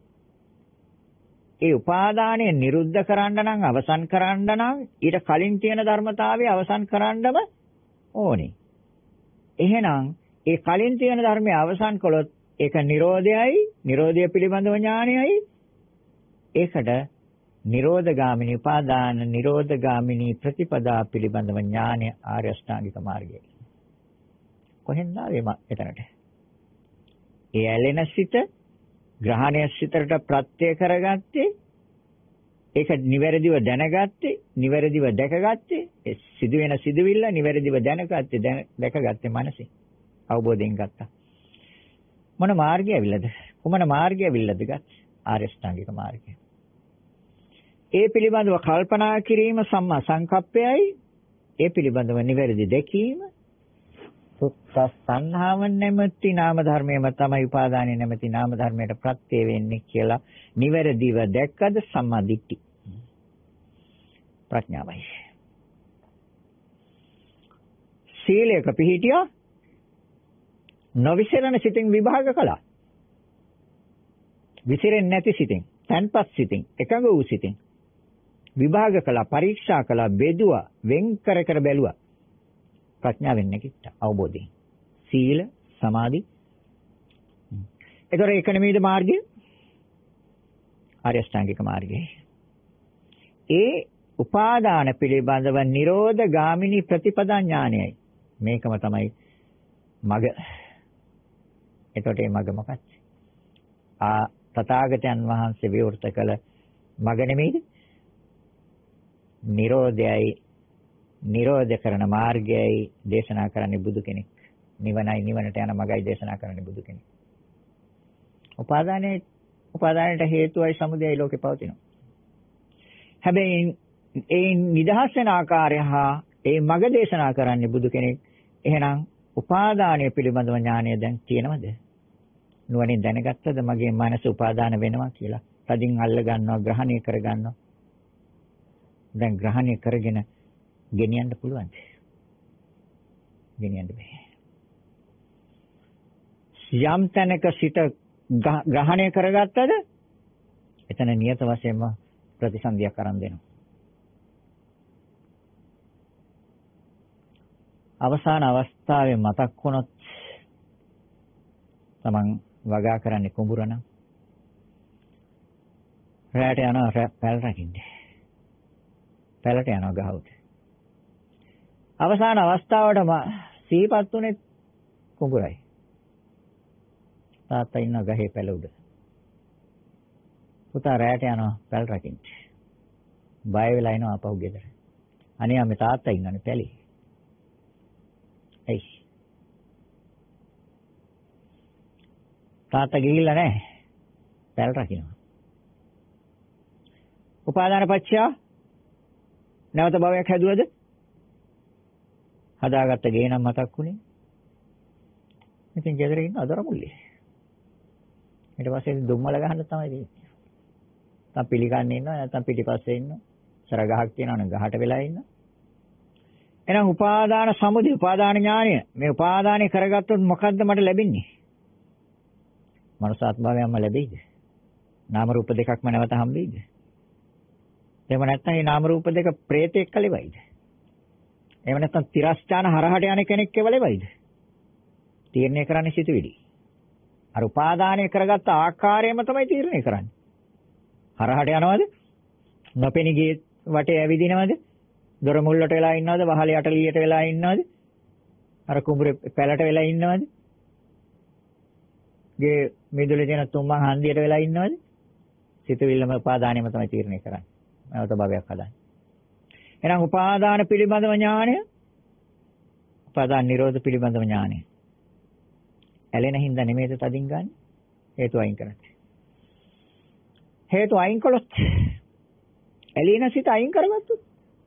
ඒ උපාදානය නිරුද්ධ කරන්න නම් අවසන් කරන්න නම් ඊට කලින් තියෙන ධර්මතාවය අවසන් කරන්නම ඕනේ. එහෙනම් ඒ කලින් තියෙන ධර්මය අවසන් කළොත් ඒක නිරෝධයයි, නිරෝධය පිළිබඳව ඥානයයි. ඒකට නිරෝධගාමිනී උපාදාන නිරෝධගාමිනී ප්‍රතිපදා පිළිබඳව ඥානය ආර්ය අෂ්ටාංගික මාර්ගය. කොහෙන්ද ආවේ එතනට? ඒ ඇලෙන සිත ග්‍රහණය සිතට ප්‍රත්‍ය කරගත්තේ, ඒක නිවැරදිව දැනගත්තේ, නිවැරදිව දැකගත්තේ, ඒ සිදුවෙන සිදුවිල්ල නිවැරදිව දැනගත්තේ, දැකගත්තේ මනසින් අවබෝධයෙන් ගත්තා. මොන මාර්ගය ඇවිල්ලාද? කොමන මාර්ගය ඇවිල්ලාද ගත්? ආර්ය අෂ්ටාංගික මාර්ගය. ඒ පිළිබඳව කල්පනා කිරීම සම්මා සංකප්පයයි. ඒ පිළිබඳව නිවැරදි දැකීම තණ්හාව නැමැති නාම ධර්මයම තමයි උපාදානය නැමැති නාම ධර්මයට ප්‍රත්‍ය වෙන්නේ කියලා නිවැරදිව දැක්කද සම්මා දිට්ඨි ප්‍රඥාවයි. සීලයක පිහිටියා නොවිසිරෙන සිතින් විභාග කළා. විසිරෙන්නේ නැති සිතින්, තන්පත් සිතින්, එකඟ වූ සිතින් විභාග කළා, පරීක්ෂා කළා, බෙදුවා, වෙන් කර කර බැලුවා. ප්‍රඥාවෙන් නැගිට්ටා අවබෝධයෙන්. සීල සමාධි. ඒතර ඒක නෙමෙයිද මාර්ගය? ආර්ය අෂ්ටාංගික මාර්ගය. ඒ උපාදාන පිළිබඳව නිරෝධ ගාමිනී ප්‍රතිපදා ඥානයයි. මේකම තමයි මග. එතකොට මේ මග මොකක්ද? ආ තථාගතයන් වහන්සේ විවෘත කළ මග නෙමෙයිද? නිරෝධයයි නිරෝධ කරන මාර්ගයයි දේශනා කරන්නේ බුදු කෙනෙක්. නිවනයි නිවනට යන මගයි දේශනා කරන්නේ බුදු කෙනෙක්. උපාදානයේ උපාදානයට හේතුවයි සමුදයයි ලෝකේ පවතිනවා. හැබැයි ඒ නිදහස් වෙන ආකාරය හා ඒ මග දේශනා කරන්නේ බුදු කෙනෙක්. එහෙනම් උපාදානය පිළිබඳව ඥානය දැන් තියෙනවද? නුවණින් දැනගත්තද මගේ මනස උපාදාන වෙනවා කියලා? තදින් අල්ල ගන්නවා, ග්‍රහණය කර ගන්නවා. දැන් ග්‍රහණය කරගෙන ගෙනියන්න පුළුවන්ද? ගෙනියන්න බෑ. යම් තැනක සිට ග්‍රහණය කරගත්තද එතන නියත වශයෙන්ම ප්‍රතිසන්දියක් අරන් දෙනවා. අවසාන අවස්ථාවේ මතක් වුණොත් තමන් වගා කරන්නේ කුඹුර නම් රැට යනවා පැල් රකින්න. පැලට යනවා ගහවට. අවසාන අවස්ථාවට සීපත් උනේ කුඹුරයි. තාත්තා ඉන්න ගහේ පැල උඩ. පුතා රැට යනවා පැල් රකින්න. බය වෙලා එනවා අපහු ගෙදර. අනේ අපි තාත්තා ඉන්නනේ පැලේ. එයි. තාත්තා ගිහිල්ලා නැහැ. පැල් රකින්නවා. උපාදාන පත්‍ය නැවත භවයක් හැදුවද? හදාගත්ත ගේ නම් මතක් වුණේ. ඉතින් ගෙදර ඉන්න අදර මුල්ලේ. ඊට පස්සේ දුම්මල ගහන්න තමයි තියෙන්නේ. නැත්නම් පිළිගන්නේ ඉන්නවා නැත්නම් පිටිපස්සේ ඉන්නවා. සර ගහක් තියෙනවනේ ගහට වෙලා ඉන්නවා. එහෙනම් උපාදාන සමුදය උපාදාන ඥානය මේ උපාදානය කරගත්තොත් මොකද්ද මට ලැබෙන්නේ? මනසාත් භාවයක්ම ලැබෙයිද? නාම රූප දෙකක්ම නැවත හම්බෙයිද? එහෙම නැත්නම් මේ නාම රූප දෙක ප්‍රේතෙක් කලෙවයිද? එහෙම නැත්නම් තිරස්චාන හරහට යන කෙනෙක් කෙවලෙවයිද? තීරණය කරන්නේ සිතුවිලි. අර උපාදානය කරගත්ත ආකාරයම තමයි තීරණය කරන්නේ. හරහට යනවද? නොපෙනී ගියේ වටේ ඇවිදිනවද? දොර මුල්ලට වෙලා ඉන්නවද? වහලේ අටලියට වෙලා ඉන්නවද? අර කුඹුරේ පැලට වෙලා ඉන්නවද? ගේ මිදුලේ තියෙන තුම්මන් හන්දියට වෙලා ඉන්නවද? සිතුවිල්ලම උපාදානයම තමයි තීරණය කරන්නේ. නැවත භවයක් හදන්නේ. එහෙනම් උපාදාන පිළිබඳව ඥානය උපාදාන නිරෝධ පිළිබඳව ඥානය. ඇලෙන හින්දා නෙමෙයිද තදින් ගන්න? හේතු අයින් කරන්නේ. හේතු අයින් කළොත් ඇලෙන සිත අයින් කරගත්තොත්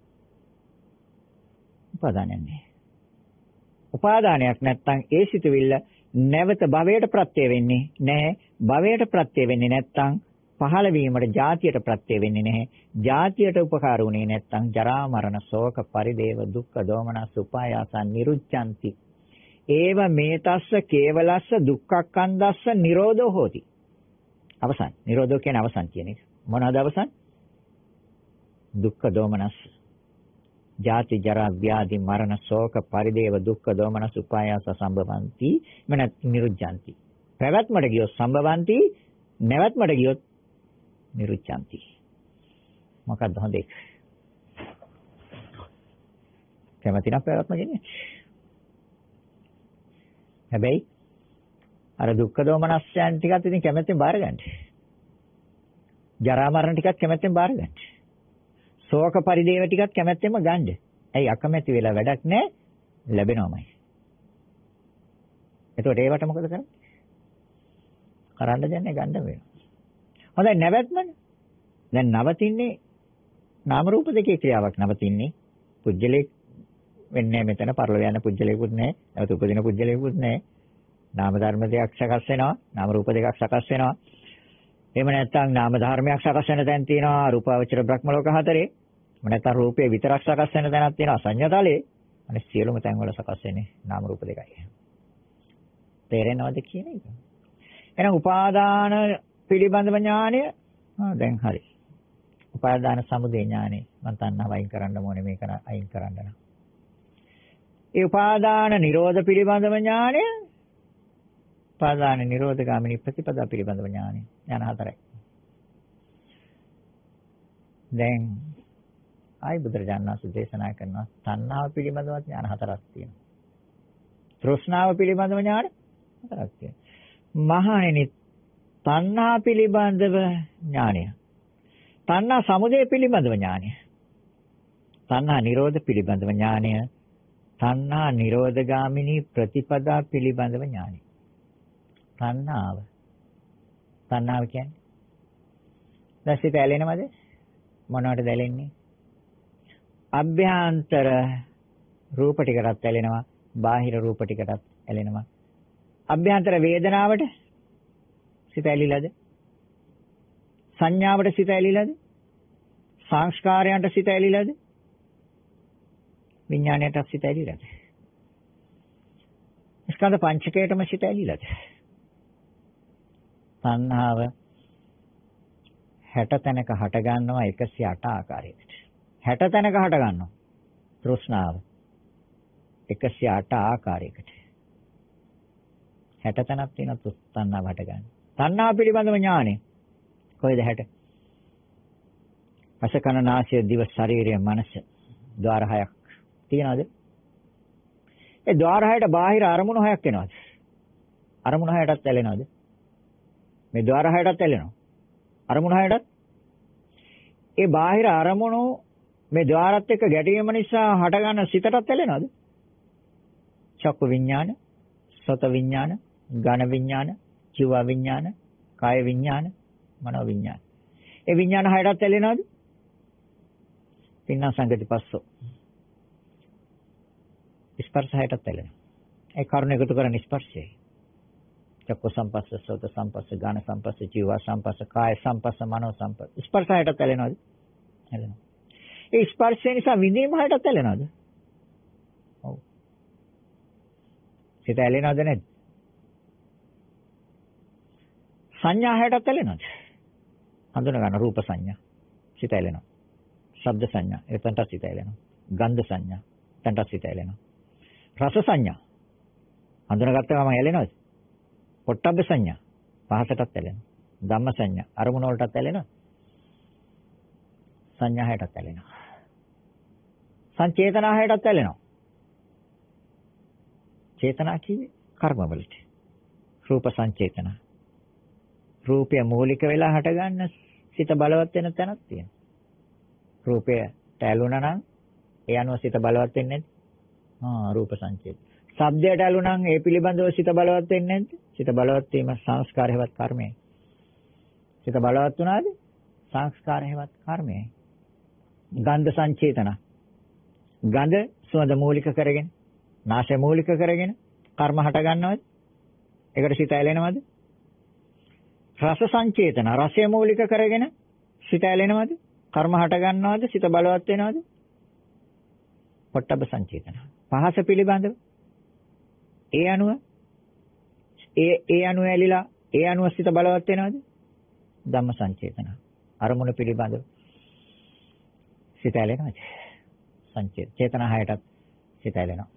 උපාදානයක් නැහැ. උපාදානයක් නැත්නම් ඒ සිතුවිල්ල නැවත භවයට ප්‍රත්‍ය වෙන්නේ නැහැ. භවයට ප්‍රත්‍ය වෙන්නේ නැත්නම් පහළ වීමට ජාතියට ප්‍රත්‍ය වෙන්නේ නැහැ. ජාතියට උපකාර වුණේ නැත්නම් ජරා මරණ ශෝක පරිදේව දුක්ඛ දෝමනස් උපායාස නිරුච්ඡanti. ඒව මේතස්ස කේවලස්ස දුක්ඛක්ඛන්දස්ස නිරෝධෝ හෝති. අවසන්. නිරෝධෝ කියන්නේ අවසන් කියන එක. මොනවාද අවසන්? දුක්ඛ දෝමනස්. ජාති ජරා ව්‍යාධි මරණ ශෝක පරිදේව දුක්ඛ දෝමනස් උපායාස සම්භවಂತಿ මනත් නිරුච්ඡanti. පැවැත්මට ගියොත් සම්භවಂತಿ නැවැත්මට ගියොත් නිරුච්ඡanti. මොකක්ද හොඳ එක? කැමති නම් පැවැත්ම කියන්නේ. හැබැයි අර දුක්ඛ දෝමනස්යන් ටිකත් ඉතින් කැමැත්තෙන් බාර ගන්න. ජරා මරණ ටිකත් කැමැත්තෙන් බාර ගන්න. ශෝක පරිදේව ටිකත් කැමැත්තෙන්ම ගන්න. ඇයි අකමැති වෙලා වැඩක් නැහැ ලැබෙනවමයි. එතකොට ඒවට මොකද කරන්නේ? කරන්න දෙන්නේ ගන්න වෙනවා. හොඳයි නැවැත්මනේ. දැන් නවතින්නේ නාම රූප දෙකේ ක්‍රියාවක් නවතින්නේ. පුජ්‍යලේ වෙන්නේ මෙතන පරලෝ යන පුජ්‍යලේකුත් නැහැ. නැවත උපදින පුජ්‍යලේකුත් නැහැ. නාම ධර්ම දෙකක් සකස් වෙනවා. නාම රූප දෙකක් සකස් වෙනවා. එහෙම නැත්නම් නාම ධර්මයක් සකස් වෙන තැන් තියෙනවා රූපාවචර බ්‍රහ්ම ලෝක හතරේ. එහෙම නැත්නම් රූපේ විතරක් සකස් වෙන තැනක් තියෙනවා සංඤ්ඤාතලේ. අනේ සියලුම තැන් වල සකස් වෙන්නේ නාම රූප දෙකයි. තේරෙනවද කියන එක? එහෙනම් උපාදාන පිළිබඳව ඥානය දැන් හරි. උපාදාන සමුදය ඥානෙ මම තණ්හාව අයින් කරන්න ඕනේ මේක අයින් කරන්න නම්. ඒ උපාදාන නිරෝධ පිළිබඳව ඥානය, උපාදාන නිරෝධ ගාමිනී ප්‍රතිපදා පිළිබඳව ඥානය යන හතරයි. දැන් ආයි බුදුරජාණන් වහන්සේ දේශනා කරනවා තණ්හාව පිළිබඳව ඥාන හතරක් තියෙනවා. තෘෂ්ණාව පිළිබඳව ඥාන හතරක් තියෙනවා. මහණෙනි තණ්හා පිළිබඳව ඥානය. තණ්හා සමුදය පිළිබඳව ඥානය. තණ්හා නිරෝධ පිළිබඳව ඥානය. තණ්හා නිරෝධගාමිනී ප්‍රතිපදා පිළිබඳව ඥානය. තණ්හාව. තණ්හාව කියන්නේ දැසිත ඇලෙනවද? මොනවටද ඇලෙන්නේ? අභ්‍යන්තර රූප ටිකටත් ඇලෙනවා, බාහිර රූප ටිකටත් ඇලෙනවා. අභ්‍යන්තර වේදනාවට සිත ඇලිලාද? සංඥාවට සිත ඇලිලාද? සංස්කාරයන්ට සිත ඇලිලාද? විඥාණයට සිත ඇලිලාද? ස්කන්ධ පංචකයටම සිත ඇලිලාද? තණ්හාව හැට තැනක හට ගන්නවා එකසිය අට ආකාරයකට. හැට තැනක හට ගන්නවා. තෘෂ්ණාව එකසිය අට ආකාරයකට. හැට තැනක් තියෙනවා තණ්හාව හට ගන්න. තණ්හාව පිළිබඳව ඥානෙ කොයිද හැට? අස කන නාසය දිව ශරීරය මනස ద్వාර හයක් තියනවාද? ඒ ద్వාර හයට බාහිර අරමුණු හයක් එනවාද? අරමුණු හයටත් ඇලෙනවද? මේ ద్వාර හයටත් ඇලෙනවා. අරමුණු හයටත් ඒ බාහිර අරමුණු මේ ద్వාරත් එක්ක ගැටීම නිසා හටගන්න සිතටත් ඇලෙනවද? චක්කු විඥාන, සෝත විඥාන, ඝන විඥාන, චිව විඥාන, කාය විඥාන, මනෝ විඥාන. ඒ විඥාන හයටත් ඇලෙනවද? පින්න සංගති පස්සෝ. ස්පර්ශ හයටත් ඇලෙනවා. ඒ කරුණ එකතු කරන ස්පර්ශයයි. චක්ක සම්පස්ස, සෝත සම්පස්ස, ඝන සම්පස්ස, ජීව සම්පස්ස, කාය සම්පස්ස, මනෝ සම්පස්ස. ස්පර්ශ හයටත් ඇලෙනවද? ඇලෙනවා. ඒ ස්පර්ශය නිසා විඳීම හයටත් ඇලෙනවද? ඔව්. සිත ඇලෙනවද නැද්ද? සංඥා හයටත් ඇලෙනවද? හඳුන ගන්න රූප සංඥා. සිත ඇලෙනවා. ශබ්ද සංඥා. එතනට සිත ඇලෙනවා. ගන්ධ සංඥා. එතනට සිත ඇලෙනවා. රස සංඥා. හඳුනගත්තම ඇලෙනවද? පොට්ටබ්බ සංඥා පහසටත් ඇලෙනවා. ධම්ම සංඥා අරමුණ වලටත් ඇලෙනවා. සංඥා හයටත් ඇලෙනවා. සංචේතනා හයටත් ඇලෙනවා. චේතනා කියන්නේ කර්ම වලට. රූප සංචේතනා. රූපය මූලික වෙලා හටගන්න සිත බලවත් වෙන තැනක් තියෙනවා. රූපය ඇලුනා නම් ඒ අනුව සිත බලවත් වෙන්නේ නැද්ද? ආ රූප සංචේතන. ශබ්දයට ඇලුනා නම් ඒ පිළිබඳව සිත බලවත් වෙන්නේ නැද්ද? සිත බලවත් වීම සංස්කාර හේවත් කර්මයයි. සිත බලවත් වුණාද? සංස්කාර හේවත් කර්මයයි. ගන්ධ සංචේතන. ගඳ සුවඳ මූලික කරගෙන, නාසය මූලික කරගෙන කර්ම හට ගන්නවද? ඒකට සිත ඇලෙනවද? රස සංචේතන. රසය මූලික කරගෙන සිත ඇලෙනවද? කර්ම හට ගන්නවද? සිත බලවත් වෙනවද? පොට්ටබ්බ සංචේතන. පහස පිළිබඳව ඒ අනුව ඒ ඒ අනුව ඇලිලා ඒ අනුව සිත බලවත් වෙනවද? ධම්ම සංචේතන. අරමුණ පිළිබඳව සිත ඇලෙනවද? සංචේත චේතනා හයටත් සිත ඇලෙනවා.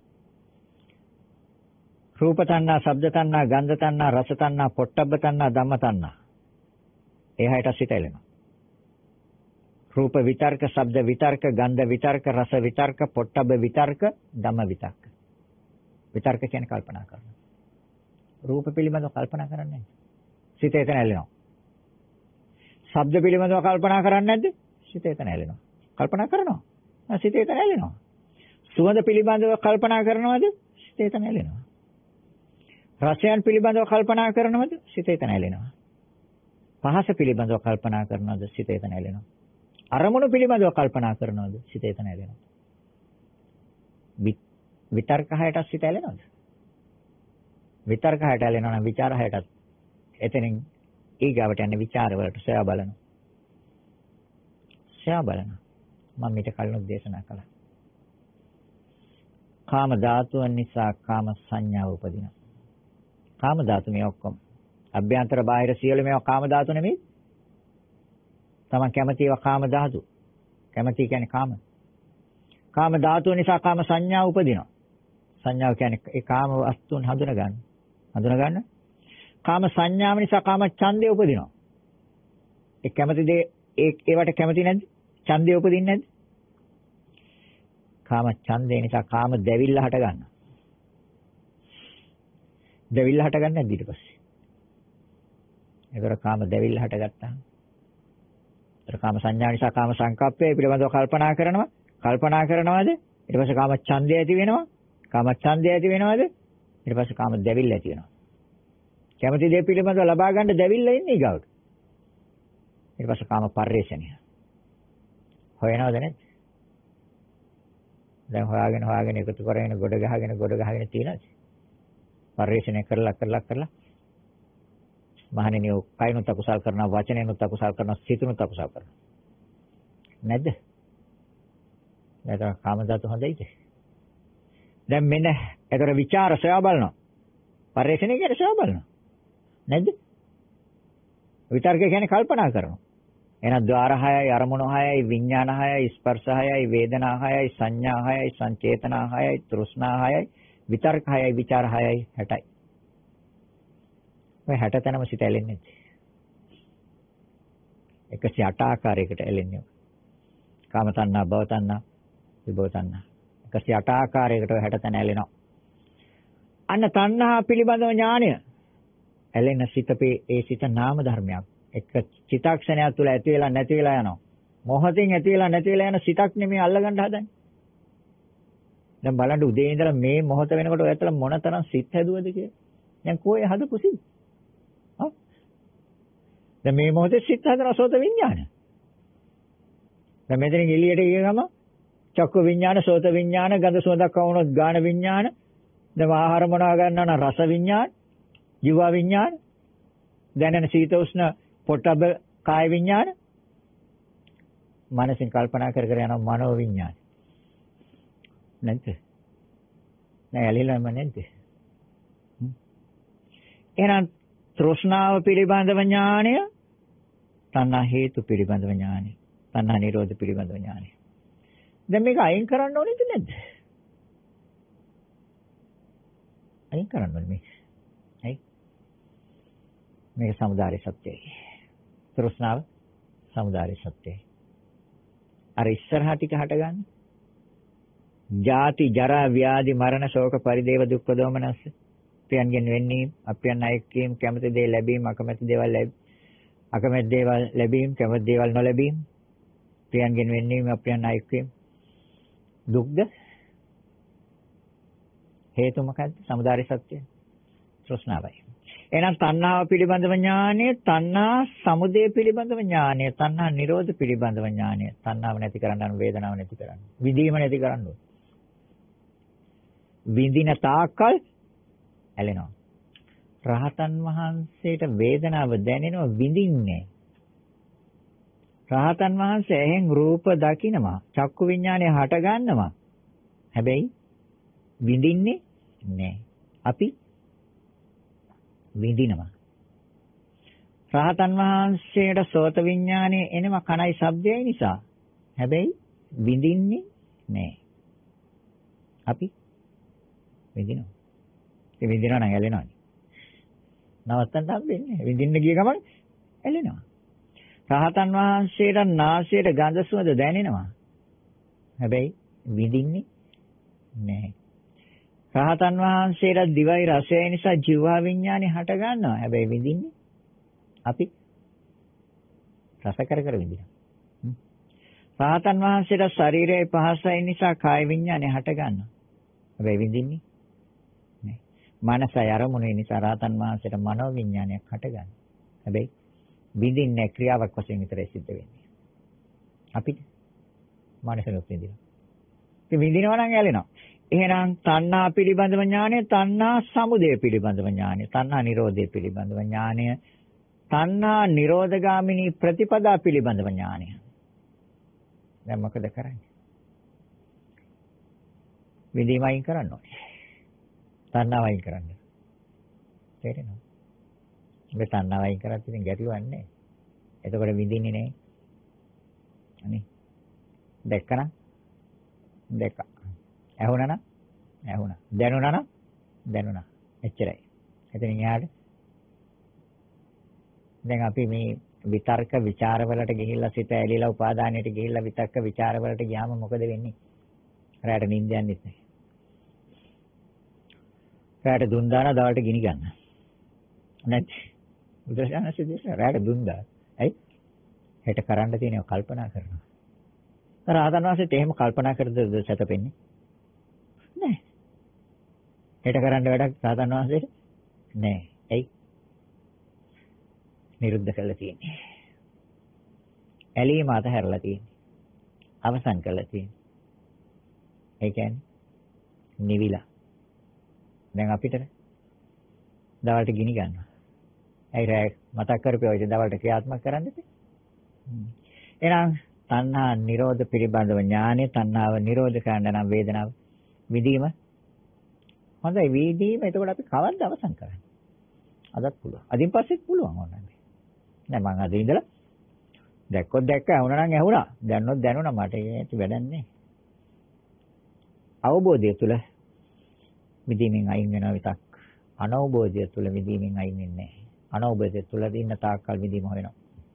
රූප තණ්හා, ශබ්ද තණ්හා, ගන්ධ තණ්හා, රස තණ්හා, පොට්ටබ්බ තණ්හා, ධම්ම තණ්හා. ඒ හයට සිත ඇලෙනවා. රූප විතර්ක, ශබ්ද විතර්ක, ගන්ධ විතර්ක, රස විතර්ක, පොට්ටබ්බ විතර්ක, ධම්ම විතර්ක. විතර්ක කියන්නේ කල්පනා කරනවා. රූප පිළිබඳව කල්පනා කරන්නේ නැහැ. සිත එතන ඇලෙනවා. ශබ්ද පිළිබඳව කල්පනා කරන්නේ නැද්ද? සිත එතන ඇලෙනවා. කල්පනා කරනවා. සිත එතන ඇලෙනවා. සුවඳ පිළිබඳව කල්පනා කරනවද? සිත එතන ඇලෙනවා. රසයන් පිළිබඳව කල්පනා කරනවද? සිත එතන ඇලෙනවා. පහස පිළිබඳව කල්පනා කරනවද? සිත එතන ඇලෙනවා. අරමුණු පිළිබඳව කල්පනා කරනවද? සිත එතන ඇලෙනවා. විතර්ක හයට සිත ඇලෙනවද? විතර්ක හයට ඇලෙනවා නම් ਵਿਚාර හයටත් එතනින් ඊගාවට යන්නේ ਵਿਚාර වලට සොයා බලනවා. සොයා බලනවා. මම මේක කලින් දේශනා කළා. කාම ධාතුන් නිසා කාම සංඥාව උපදිනවා. කාම ධාතු මේ ඔක්කොම අභ්‍යන්තර බාහිර සියලු මේවා කාම ධාතු නෙමෙයි. තමන් කැමති ඒවා කාම ධාතු. කැමති කියන්නේ කාම. කාම ධාතුව නිසා කාම සංඥා උපදිනවා. සංඥාව කියන්නේ ඒ කාම වස්තුන් හඳුන ගන්න. හඳුන ගන්න. කාම සංඥාව නිසා කාම ඡන්දය උපදිනවා. ඒ කැමති දේ ඒ ඒවට කැමති නැද්ද? ඡන්දය උපදින්නේ නැද්ද? කාම ඡන්දේ නිසා කාම දැවිල්ල හට ගන්නවා. දැවිල්ල හට ගන්න නැද්ද ඊට පස්සේ? ඒතර කාම දැවිල්ල හටගත්තා. ඒතර කාම සංඥා නිසා කාම සංකප්පය පිළිබඳව කල්පනා කරනවා. කල්පනා කරනවාද? ඊට පස්සේ කාම ඡන්දය ඇති වෙනවා. කාම ඡන්දය ඇති වෙනවද? ඊට පස්සේ කාම දැවිල්ල ඇති වෙනවා. කැමති දේ පිළිබඳව ලබා ගන්න දැවිල්ල ඉන්නේ ඊගාවට. ඊට පස්සේ කාම පරිේශණය. හොයනවද නැද්ද? දැන් හොයාගෙන හොයාගෙන එකතු කරගෙන ගොඩ ගහගෙන ගොඩ ගහගෙන තියෙනවද? පරිේශණය කරලා කරලා කරලා මහණෙනි ඔය කයිනුත් අකුසල් කරනවා වචනේනුත් අකුසල් කරනවා සිතුනුත් අකුසල් කරනවා. නැද්ද? නැත්නම් කාම ධාතු හොඳයිද? දැන් මෙන්න ඒතර ਵਿਚාර සොයා බලනවා. පරිේශණය කියන්නේ සොයා බලනවා. නැද්ද? විතර්ක කියන්නේ කල්පනා කරනවා. එහෙනම් ద్వාර හයයි අරමුණු හයයි විඥාන හයයි ස්පර්ශ හයයි වේදනා හයයි සංඥා හයයි සංචේතනා හයයි තෘෂ්ණා හයයි විතර්ක හයයි විචාර හයයි හැටයි. ඔය හැට තැනම සිත ඇලෙන්නේ. එකසිය අට ආකාරයකට ඇලෙන්නේ. කාම තණ්හා, භව තණ්හා, විභව තණ්හා. එකසිය අට ආකාරයකට ඔය හැට තැන ඇලෙනවා. අන්න තණ්හා පිළිබඳව ඥානය ඇලෙන සිතේ ඒ සිත නාම ධර්මයක්. එක චිත්තක්ෂණයක් තුළ ඇති වෙලා නැති වෙලා යනවා. මොහොතින් ඇති වෙලා නැති වෙලා යන සිතක් නෙමෙයි අල්ලගන්න හදන්නේ. දැන් බලන්න උදේ ඉඳලා මේ මොහොත වෙනකොට ඔය ඇත්තට මොනතරම් සිත් හැදුවද කියලා. දැන් කොහේ හදපු සිත්? හා? දැන් මේ මොහොතේ සිත් හදන සෝත විඥාන. දැන් මෙතනින් එළියට ගිය ගම චක්ක විඥාන, සෝත විඥාන, ගඳ සුවඳක් වුණොත් ගාන විඥාන, දැන් ආහාර මොනවා ගන්නවා නම් රස විඥාන, ජීව විඥාන, දැනෙන සීත උෂ්ණ පොට්ටබ්බ කාය විඥාන, මනසින් කල්පනා කර කර යන මනෝ විඥාන. නැන්ද? නෑ ඇලිලාම නැන්ද? එහෙනම් තෘෂ්ණාව පිළිබඳව ඥානය, තණ්හා හේතු පිළිබඳව ඥානය, තණ්හා නිරෝධ පිළිබඳව ඥානය. දැන් මේක අයින් කරන්න ඕනේද නැද්ද? අයින් කරන්න ඕනේ මේක. ඇයි? මේක සමුදාය සත්‍යයි. තෘෂ්ණාව සමුදාය සත්‍යයි. අර ඉස්සරහා ටික හටගන්න. ජාති ජරා ව්‍යාධි මරණ ශෝක පරිදේව දුක්ඛ දෝමනස්ස. ප්‍රියන්ගෙන් වෙන්නීම්, අප්‍රියන් අයෙක්කීම්, කැමති දේ ලැබීම, අකමැති දේවල් ලැබ අකමැති දේවල් ලැබීම, කැමති දේවල් නොලැබීම. ප්‍රියන්ගෙන් වෙන්නීම්, අප්‍රියන් අයෙක්කීම්. දුක්ද? හේතු මොකක්ද? සමුදාය සත්‍යය. තෘෂ්ණාවයි. එහෙනම් තණ්හාව පිළිබඳව ඥානය, තණ්හා සමුදය පිළිබඳව ඥානය, තණ්හා නිරෝධ පිළිබඳව ඥානය. තණ්හාව නැති කරන්න, වේදනාව නැති කරන්න, විඳීම නැති කරන්න. විඳින තාක්කල් ඇලෙනවා. රහතන් වහන්සේට වේදනාව දැනෙනවා, විඳින්නේ. රහතන් වහන්සේ එහෙන් රූප දකිනවා, චක්කු විඥානය හට ගන්නවා. හැබැයි විඳින්නේ නැහැ. අපි විඳිනවා. රහතන් වහන්සේට සෝත විඥානය එනවා කනයි ශබ්දයයි නිසා. හැබැයි විඳින්නේ නැහැ. අපි විඳිනවා. ඒ විඳිනවා නම් ඇලෙනවානේ. නවත්තන්න හම්බෙන්නේ. විඳින්න ගිය ගමන් ඇලෙනවා. රහතන් වහන්සේට නාසයට ගඳ සුවඳ දැනෙනවා. හැබැයි විඳින්නේ නැහැ. රහතන් වහන්සේට දිවයි රසය නිසා ජීවා විඥානේ හට ගන්නවා. හැබැයි විඳින්නේ අපි රස කර කර විඳිනවා. රහතන් වහන්සේට ශරීරයේ පහසයි නිසා කාය විඥානේ හට ගන්නවා. හැබැයි විඳින්නේ නැහැ. මනසයි අරමුණේ නිසා රහතන් වහන්සේට මනෝ විඥානයක් හට ගන්නවා. හැබැයි විඳින්නේ ක්‍රියාවක් වශයෙන් විතරයි සිද්ධ වෙන්නේ. අපිට මනසලොත් විඳිනවා. ඒ විඳිනවා නම් ඇලෙනවා. එහෙනම් තණ්හා පිළිබඳව ඥානය, තණ්හා සමුදය පිළිබඳව ඥානය, තණ්හා නිරෝධය පිළිබඳව ඥානය, තණ්හා නිරෝධගාමිනී ප්‍රතිපදා පිළිබඳව ඥානය. දැන් මොකද කරන්නේ? විඳීම අයින් කරන්න ඕනේ. තණ්හාව අයින් කරන්න. තේරෙනවද? මේ තණ්හාව අයින් කරත් ඉතින් ගැටලුවක් නැහැ. එතකොට විඳින්නේ නැහැ. අනේ. දැක්කනම්? දැක්කා. ඇහුණා නම් ඇහුණා. දැනුණා නම් දැනුණා. එච්චරයි. එතනින් එහාට දැන් අපි මේ විතර්ක ਵਿਚාර වලට ගිහිල්ලා සිත ඇලිලා උපාදානයට ගිහිල්ලා විතක්ක ਵਿਚාර වලට ගියාම මොකද වෙන්නේ? රැට නිින්ද යන්නේ නැහැ. රැට දුන් දාන දවල්ට ගිනි ගන්න. නැත්. බුදුරජාණන්සේ දේශනා රැට දුන් දාන. ඇයි? හෙට කරන්න තියෙනව කල්පනා කරනවා. රහතන් වහන්සේත් එහෙම කල්පනා කරද සැතපෙන්නේ? නැහැ. හෙට කරන්න වැඩක් රහතන් වහන්සේට නැහැ. ඇයි? නිරුද්ධ කරලා තියෙන්නේ. ඇලීම අතහැරලා තියෙන්නේ. අවසන් කරලා තියෙන්නේ. ඒ කියන්නේ නිවිලා. දැන් අපිට දවල්ට ගිනි ගන්නවා. ඇයි රෑ මතක් කරපුවා ඉතින් දවල්ට ක්‍රියාත්මක කරන්න ඉතින්. එහෙනම් තණ්හා නිරෝධ පිළිබඳව ඥානෙ තණ්හාව නිරෝධ කරන්න නම් වේදනාව විදීම හොඳයි විදීම එතකොට අපි කවද්ද අවසන් කරන්නේ? අදත් පුළුවන්. අදින් පස්සෙත් පුළුවන් ඕනන්නේ. නෑ මං අද ඉඳලා දැක්කොත් දැක්ක ඇහුණා නම් ඇහුණා. දැන්නොත් දැනුණා මට ඒක වැඩක් නෑ. අවබෝධය තුළ විදීමෙන් අයින් වෙනවා විතක්. අනවබෝධය තුළ විදීමෙන් අයින් වෙන්නේ නෑ. අනවබෝධය තුළ ඉන්න තාක්කල් විදීම හොයනවා.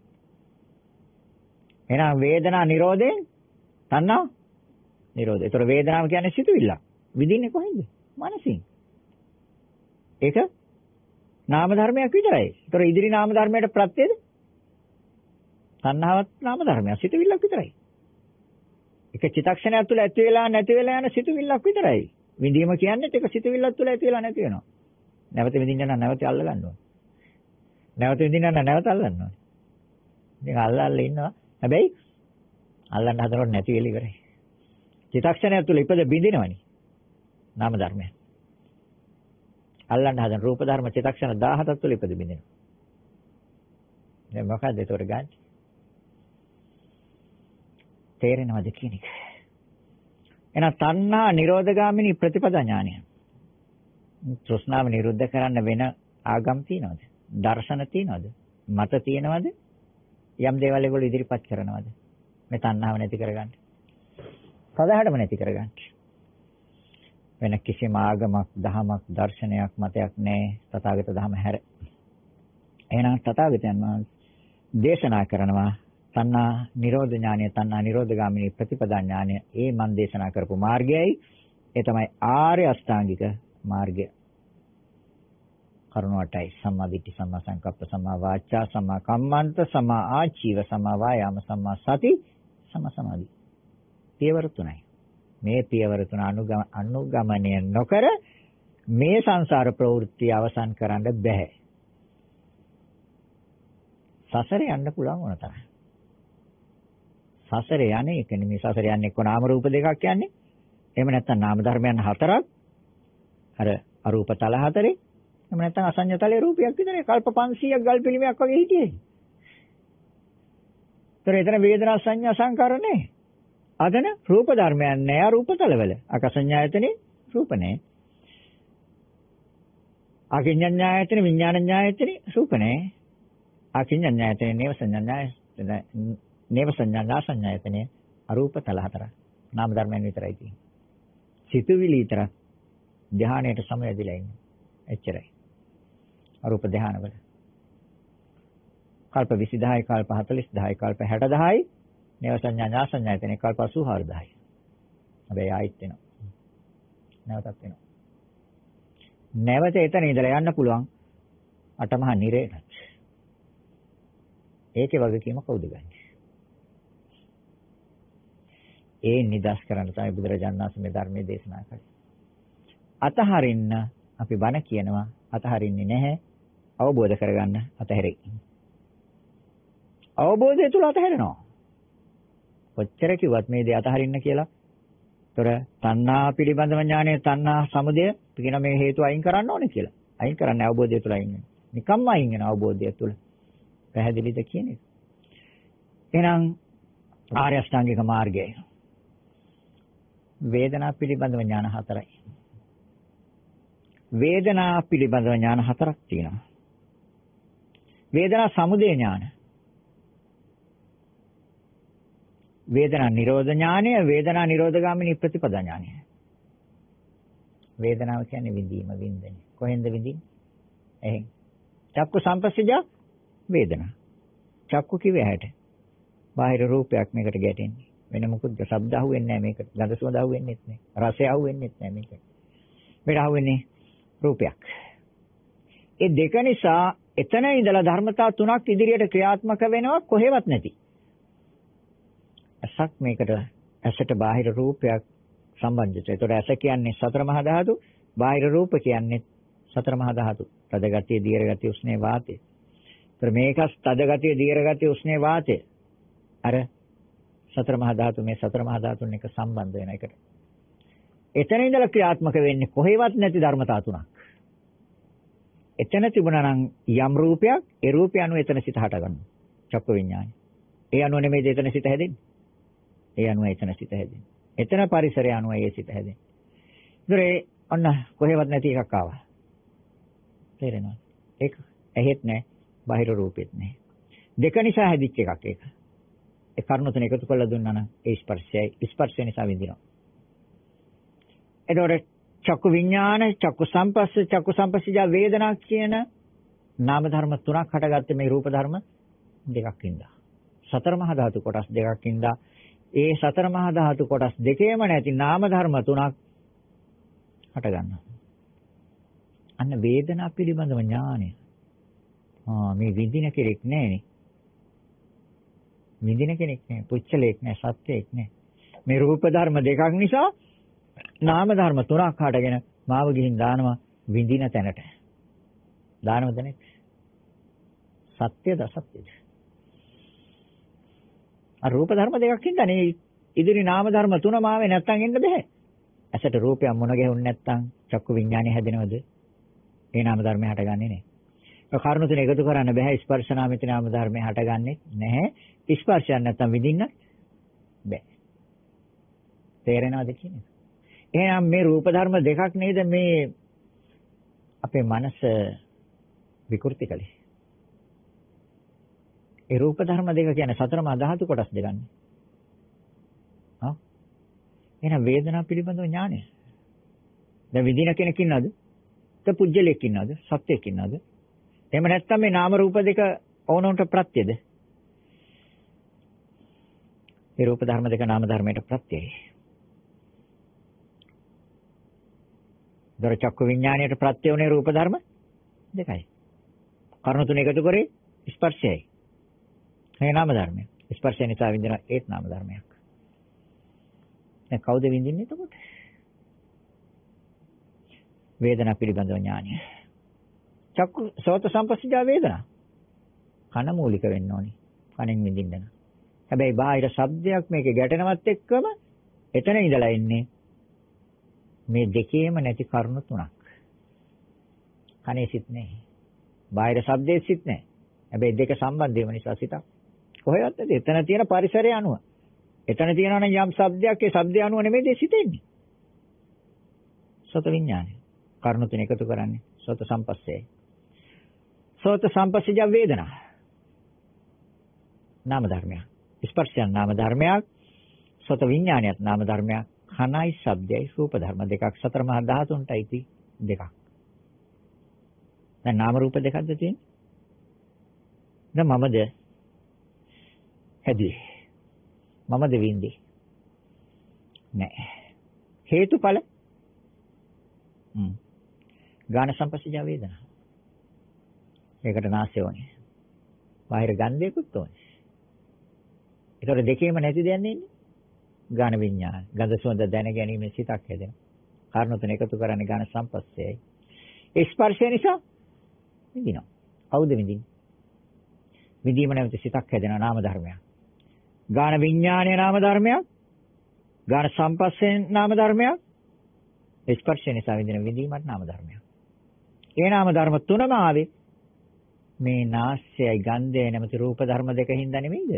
එහෙනම් වේදනා නිරෝධයෙන් තණ්හා නිරෝධය. ඒතර වේදනාව කියන්නේ සිතුවිල්ල. විදින්නේ කොහෙන්ද? මනසින්. ඒක නාම ධර්මයක් විතරයි. ඒතර ඉදිරි නාම ධර්මයට ප්‍රත්‍යද? තණ්හාවත් නාම ධර්මයක්. සිතුවිල්ලක් විතරයි. ඒක චිත්තක්ෂණයක් තුළ ඇති වෙලා නැති වෙලා යන සිතුවිල්ලක් විතරයි. විඳීම කියන්නේ ඒක සිතුවිල්ලක් තුළ ඇති වෙලා නැති වෙනවා. නැවත විඳින්න නම් නැවත අල්ල ගන්න ඕනේ. නැවත විඳින්න නම් නැවත අල්ලන්න ඕනේ. ඉතින් අල්ල අල්ල ඉන්නවා. හැබැයි අල්ලන්න හදනකොට නැති වෙලා ඉවරයි. චිත්තක්ෂණය තුළ ඉපද බින්දිනවනේ. නාම ධර්මය. අල්ලන්න හදන රූප ධර්ම චිත්තක්ෂණ දහහක් තුළ ඉපද බින්දිනවා. දැන් මොකක්ද ඒතකොට ගන්න? තේරෙනවද කියන එක? එහෙනම් තණ්හා නිරෝධගාමිනී ප්‍රතිපදා ඥානය. තෘෂ්ණාව නිරුද්ධ කරන්න වෙන ආගම් තියනවද? දර්ශන තියනවද? මත තියනවද? යම් දේවල් ඒගොල්ලෝ ඉදිරිපත් කරනවද? මේ තණ්හාව නැති කරගන්න. සදාහටම නැති කරගන්න. වෙන කිසිම ආගමක්, දහමක්, දර්ශනයක්, මතයක් නැහැ. තථාගත ධම හැර. එහෙනම් තථාගතයන් වහන්සේ දේශනා කරනවා තණ්හා නිරෝධ ඥානය, තණ්හා නිරෝධගාමිනී ප්‍රතිපදා ඥානය. ඒ මන් දේශනා කරපු මාර්ගයයි. ඒ තමයි ආර්ය අෂ්ටාංගික මාර්ගය. කරුණාටයි සම්මා දිට්ඨි, සම්මා සංකප්ප, සම්මා වාචා, සම්මා කම්මන්ත, සම්මා ආජීව, සම්මා වායාම, සම්මා සති, සම්මා සමාධි. පියවර තුනයි. මේ පියවර තුන අනුගම අනුගමනය නොකර මේ සංසාර ප්‍රවෘත්ති අවසන් කරන්න බෑ. සසරේ යන්න පුළුවන් වුණ තරම්. සසරේ යන්නේ ඒක නෙමෙයි. සසරේ යන්නේ එක්ක නාම රූප දෙකක් යන්නේ. එහෙම නැත්නම් නාම ධර්මයන් හතරක්. අර අරූප තල හතරේ. එහෙම නැත්නම් අසඤ්ඤ තලයේ රූපයක් විතරයි. කල්ප පන්සීයක් ගල් පිළිමයක් වගේ හිටියේ. ඒතර එතන වේදනා සංඥා සංකාර නැහැ. අදන රූප ධර්මයන් නැහැ. රූප තලවල. අකසඤ්ඤායතනේ රූප නැහැ. අකිඤ්ඤඤ්ඤායතනේ විඥානඤ්ඤායතනේ රූප නැහැ. අකිඤ්ඤඤ්ඤායතනේ නේව සංඥායතනේ නේව සංඥානාසඤ්ඤායතනේ අරූප තල හතර. නාම ධර්මයන් විතරයි තියෙන්නේ. සිතුවිලි විතර ධානයට සමවැදිලා ඉන්නේ. එච්චරයි. අරූප ධානවල. කල්ප විසි දහයි, කල්ප හතළිස් දහයි, කල්ප හැට දහයි, නේව සංඥානාසඤ්ඤායතනේ කල්ප අසූහාර දහයි. හැබැයි ආයිත් වෙනවා. නැවතත් වෙනවා. නැවත එතන ඉඳලා යන්න පුළුවන් අටමහා නිරේට. ඒකේ වගකීම කවුද ගන්නේ? ඒ නිදස් කරන්න තමයි බුදුරජාණන් වහන්සේ මේ ධර්මයේ දේශනා කළේ. අතහරින්න අපි බණ කියනවා, අතහරින්නේ නැහැ. අවබෝධ කරගන්න අතහැරෙයි. අවබෝධය තුල අතහැරෙනවා. කොච්චර කිව්වත් මේ දේ අතහරින්න කියලා. ඒතර තණ්හා පිළිබඳව ඥානය, තණ්හා සමුදය කියන මේ හේතු අයින් කරන්න ඕනේ කියලා. අයින් කරන්නේ අවබෝධය තුල අයින් වෙනවා. නිකම්ම අයින් වෙන අවබෝධය තුල. පැහැදිලිද කියන එක? එහෙනම් ආර්ය අෂ්ටාංගික මාර්ගය. වේදනා පිළිබඳව ඥාන හතරයි. වේදනා පිළිබඳව ඥාන හතරක් තියෙනවා. වේදනා සමුදය ඥාන. වේදනා නිරෝධ ඥානය, වේදනා නිරෝධගාමිනී ප්‍රතිපදා ඥානය. වේදනාව කියන්නේ විඳීම විඳින්නේ. කොහෙන්ද විඳින්නේ? එහෙන්. චක්කු සම්පස්සජා වේදනා. චක්කු කිව්වේ ඇහැට. බාහිර රූපයක් මේකට ගැටෙන්නේ. වෙන මොකුත් ශබ්ද අහුවෙන්නේ නැහැ මේකට. ගඳ සුවඳ අහුවෙන්නේත් නැහැ. රසය අහුවෙන්නේත් නැහැ මේකට. මේකට අහුවෙන්නේ රූපයක්. ඒ දෙක නිසා එතන ඉඳලා ධර්මතා තුනක් ඉදිරියට ක්‍රියාත්මක වෙනවා කොහෙවත් නැති. අසක් මේකට ඇසට බාහිර රූපයක් සම්බන්ධිත. ඒතකොට ඇස කියන්නේ සතර මහා ධාතු, බාහිර රූප කියන්නේ සතර මහා ධාතු. තද ගතිය, දීර්ඝ ගතිය, උෂ්ණේ වාතය. ඒතර මේක තද ගතිය, දීර්ඝ ගතිය, උෂ්ණේ වාතය. අර සතර මහා ධාතු මේ සතර මහා ධාතුන් එක සම්බන්ධ වෙන එකට. එතන ඉඳලා ක්‍රියාත්මක වෙන්නේ කොහෙවත් නැති ධර්මතා තුනක්. එතන තිබුණා නම් යම් රූපයක්, ඒ රූපය අනුව එතන සිත හට ගන්නවා. චක්ක විඥානය. ඒ අනුව නෙමෙයි එතන සිත හැදෙන්නේ. ඒ අනුව එතන සිත හැදෙන්නේ. එතන පරිසරය අනුව ඒ සිත හැදෙන්නේ. ඉතින් ඔන්න කොහෙවත් නැති එකක් ආවා. තේරෙනවද? ඒක ඇහෙත් නැහැ, බාහිර රූපෙත් නැහැ. දෙක නිසා හැදිච්ච එකක් ඒක. ඒ කරුණු තුන එකතු කරලා දුන්නා නම් ඒ ස්පර්ශයයි ස්පර්ශය නිසා විඳිනවා. එතකොට චක්කු විඥාන, චක්කු සම්පස්ස, චක්කු සම්පස්සජා වේදනා කියන නාම ධර්ම තුනක් හටගත්තේ මේ රූප ධර්ම දෙකක් ඉඳලා. සතර මහා ධාතු කොටස් දෙකක් ඉඳලා ඒ සතර මහා ධාතු කොටස් දෙකේම නැති නාම ධර්ම තුනක් හට ගන්නවා. අන්න වේදනා පිළිබඳව ඥානය. ආ මේ විඳින කෙනෙක් නෑනේ. විඳින කෙනෙක් නෑ, පුච්චලෙක් නෑ, සත්‍යයක් නෑ. මේ රූප ධර්ම දෙකක් නිසා නාම ධර්ම තුනක් හටගෙන මාව ගිහින් දානවා විඳින තැනට. දානවද නේ? සත්‍යද අසත්‍යද? අර රූප ධර්ම දෙකක් ඉඳන්නේ ඉදිරි නාම ධර්ම තුනම ආවේ නැත්තම් එන්න බෑ. ඇසට රූපයක් මොන ගැහුන්නේ නැත්තම් චක්කු විඥානය හැදෙනවද? ඒ නාම ධර්මය හටගන්නේ නැහැ. ඒ කාරණු තුන එකතු කරන්න බෑ. ස්පර්ශ නාමිත නාම ධර්මය හටගන්නේ නැහැ. ස්පර්ශයක් නැත්තම් විඳින්න බෑ. තේරෙනවද කියන්නේ? එහෙනම් මේ රූප ධර්ම දෙකක් නේද මේ අපේ මනස විකෘති කළේ. ඒ රූප ධර්ම දෙක කියන්නේ සතර මහා ධාතු කොටස් දෙකන්නේ. හා? එහෙනම් වේදනාව පිළිබඳව ඥානය. දැන් විඳින කෙනෙක් ඉන්නවද? ත පුජ්‍යලයක් ඉන්නවද? සත්‍යයක් ඉන්නවද? එහෙම නැත්නම් මේ නාම රූප දෙක ඕනොන්ට ප්‍රත්‍යද? ඒ රූප ධර්ම දෙක නාම ධර්මයට ප්‍රත්‍යයයි. දර චක්කු විඥාණයට ප්‍රත්‍ය වුණේ රූප ධර්ම දෙකයි. කර්ණ තුන එකතු කරේ ස්පර්ශයයි. ඒ නාම ධර්මය. ස්පර්ශය නිසා විඳින ඒත් නාම ධර්මයක්. දැන් කවුද විඳින්නේ එතකොට? වේදනා පිළිබඳව ඥානය. චක්කු සෝත සම්පස්සජා වේදනා. කන මූලික වෙන්න ඕනි. කනෙන් විඳින්න. හැබැයි බාහිර ශබ්දයක් මේකේ ගැටෙනවත් එක්කම එතන ඉඳලා එන්නේ මේ දෙකේම නැති කරුණු තුනක්. කනේ සිත් නැහැ. බාහිර ශබ්දයේ සිත් නැහැ. හැබැයි දෙක සම්බන්ධ වීම නිසා සිතක් කොහෙවත් නැති. එතන තියෙන පරිසරය අනුව. එතන තියෙනවා නම් යම් ශබ්දයක් ඒ ශබ්දය අනුව නෙමෙයි ඒ සිතෙන්නේ. සෝත විඥානය. කරුණු තුන එකතු කරන්නේ සෝත සම්පස්සේ. සෝත සම්පස්සජ වේදනා. නාම ධර්මයක්. ස්පර්ශයන් නාම ධර්මයක්. සෝත විඥානයත් නාම ධර්මයක්. කනයි ශබ්දයයි රූප ධර්ම දෙකක් සතර මහා ධාතුන්ටයි ති දෙකක්. දැන් නාම රූප දෙකක්ද තියෙන්නේ? දැන් මමද හැදී මමද විඳි නෑ හේතුඵල හ්ම් ගාන සම්පස්සජ වේදනා. ඒකට නාසය ඕනේ. බාහිර ගන්ධයකුත් ඕනේ. ඒතකොට දෙකේම නැති දෙයක් නෙන්නේ. ගාන විඥාන. ගඳ සුවඳ දැන ගැනීම සිතක් හැදෙනවා. කාරණා තුන එකතු කරන්නේ ගාන සම්පස්සයයි. ඒ ස්පර්ශය නිසා විඳිනවා. කවුද විඳින්නේ? විඳීම නැවත සිතක් හැදෙනවා නාම ධර්මයක්. ගාන විඥානයේ නාම ධර්මයක්. ගාන සම්පස්සේ නාම ධර්මයක්. ස්පර්ශය නිසා විඳින විඳීමත් නාම ධර්මයක්. ඒ නාම ධර්ම තුනම ආවේ මේ නාස්යයි ගන්ධයයි නැමැති රූප ධර්ම දෙක හින්දා නෙමෙයිද?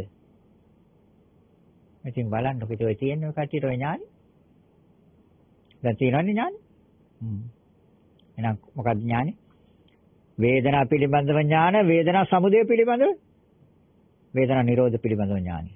ඉතින් බලන්නකො ඉතින් ඔය තියෙන ඔය කට්ටියට ඔය ඥානෙ. දැන් තියෙනවනේ ඥානෙ. හ්ම්. එහෙනම් මොකක්ද ඥානෙ? වේදනා පිළිබඳව ඥාන, වේදනා සමුදය පිළිබඳව, වේදනා නිරෝධ පිළිබඳව ඥානය.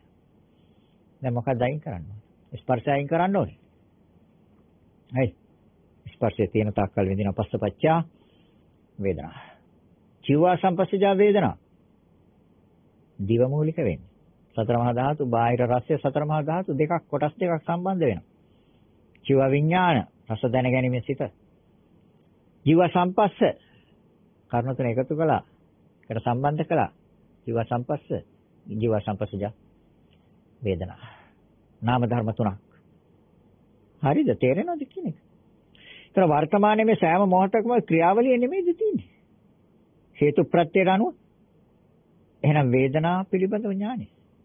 දැන් මොකක්ද අයින් කරන්න ඕනේ? ස්පර්ශය අයින් කරන්න ඕනේ. හරි. ස්පර්ශයේ තියෙන තාක්කල් විඳින පස්සපච්චා වේදනා. ජීවා සංපස්සජා වේදනා. දිව මූලික වෙන්නේ. සතර මහා ධාතු, බාහිර රසය සතර මහා ධාතු දෙකක් කොටස් දෙකක් සම්බන්ධ වෙනවා. ජීව විඥාන රස දැන ගැනීමේ සිත. ජීව සංපස්ස කර්ණ තුන එකතු කළා. ඒකට සම්බන්ධ කළා. ජීව සංපස්ස, ජීව සංපස්සජා වේදනා. නාම ධර්ම තුනක්. හරිද? තේරෙනවද කියන එක? ඒතර වර්තමානයේ මේ සෑම මොහොතකම ක්‍රියාවලිය නෙමෙයිද තියෙන්නේ? හේතු ප්‍රත්‍යයට අනුව. එහෙනම් වේදනා පිළිබඳව ඥානය.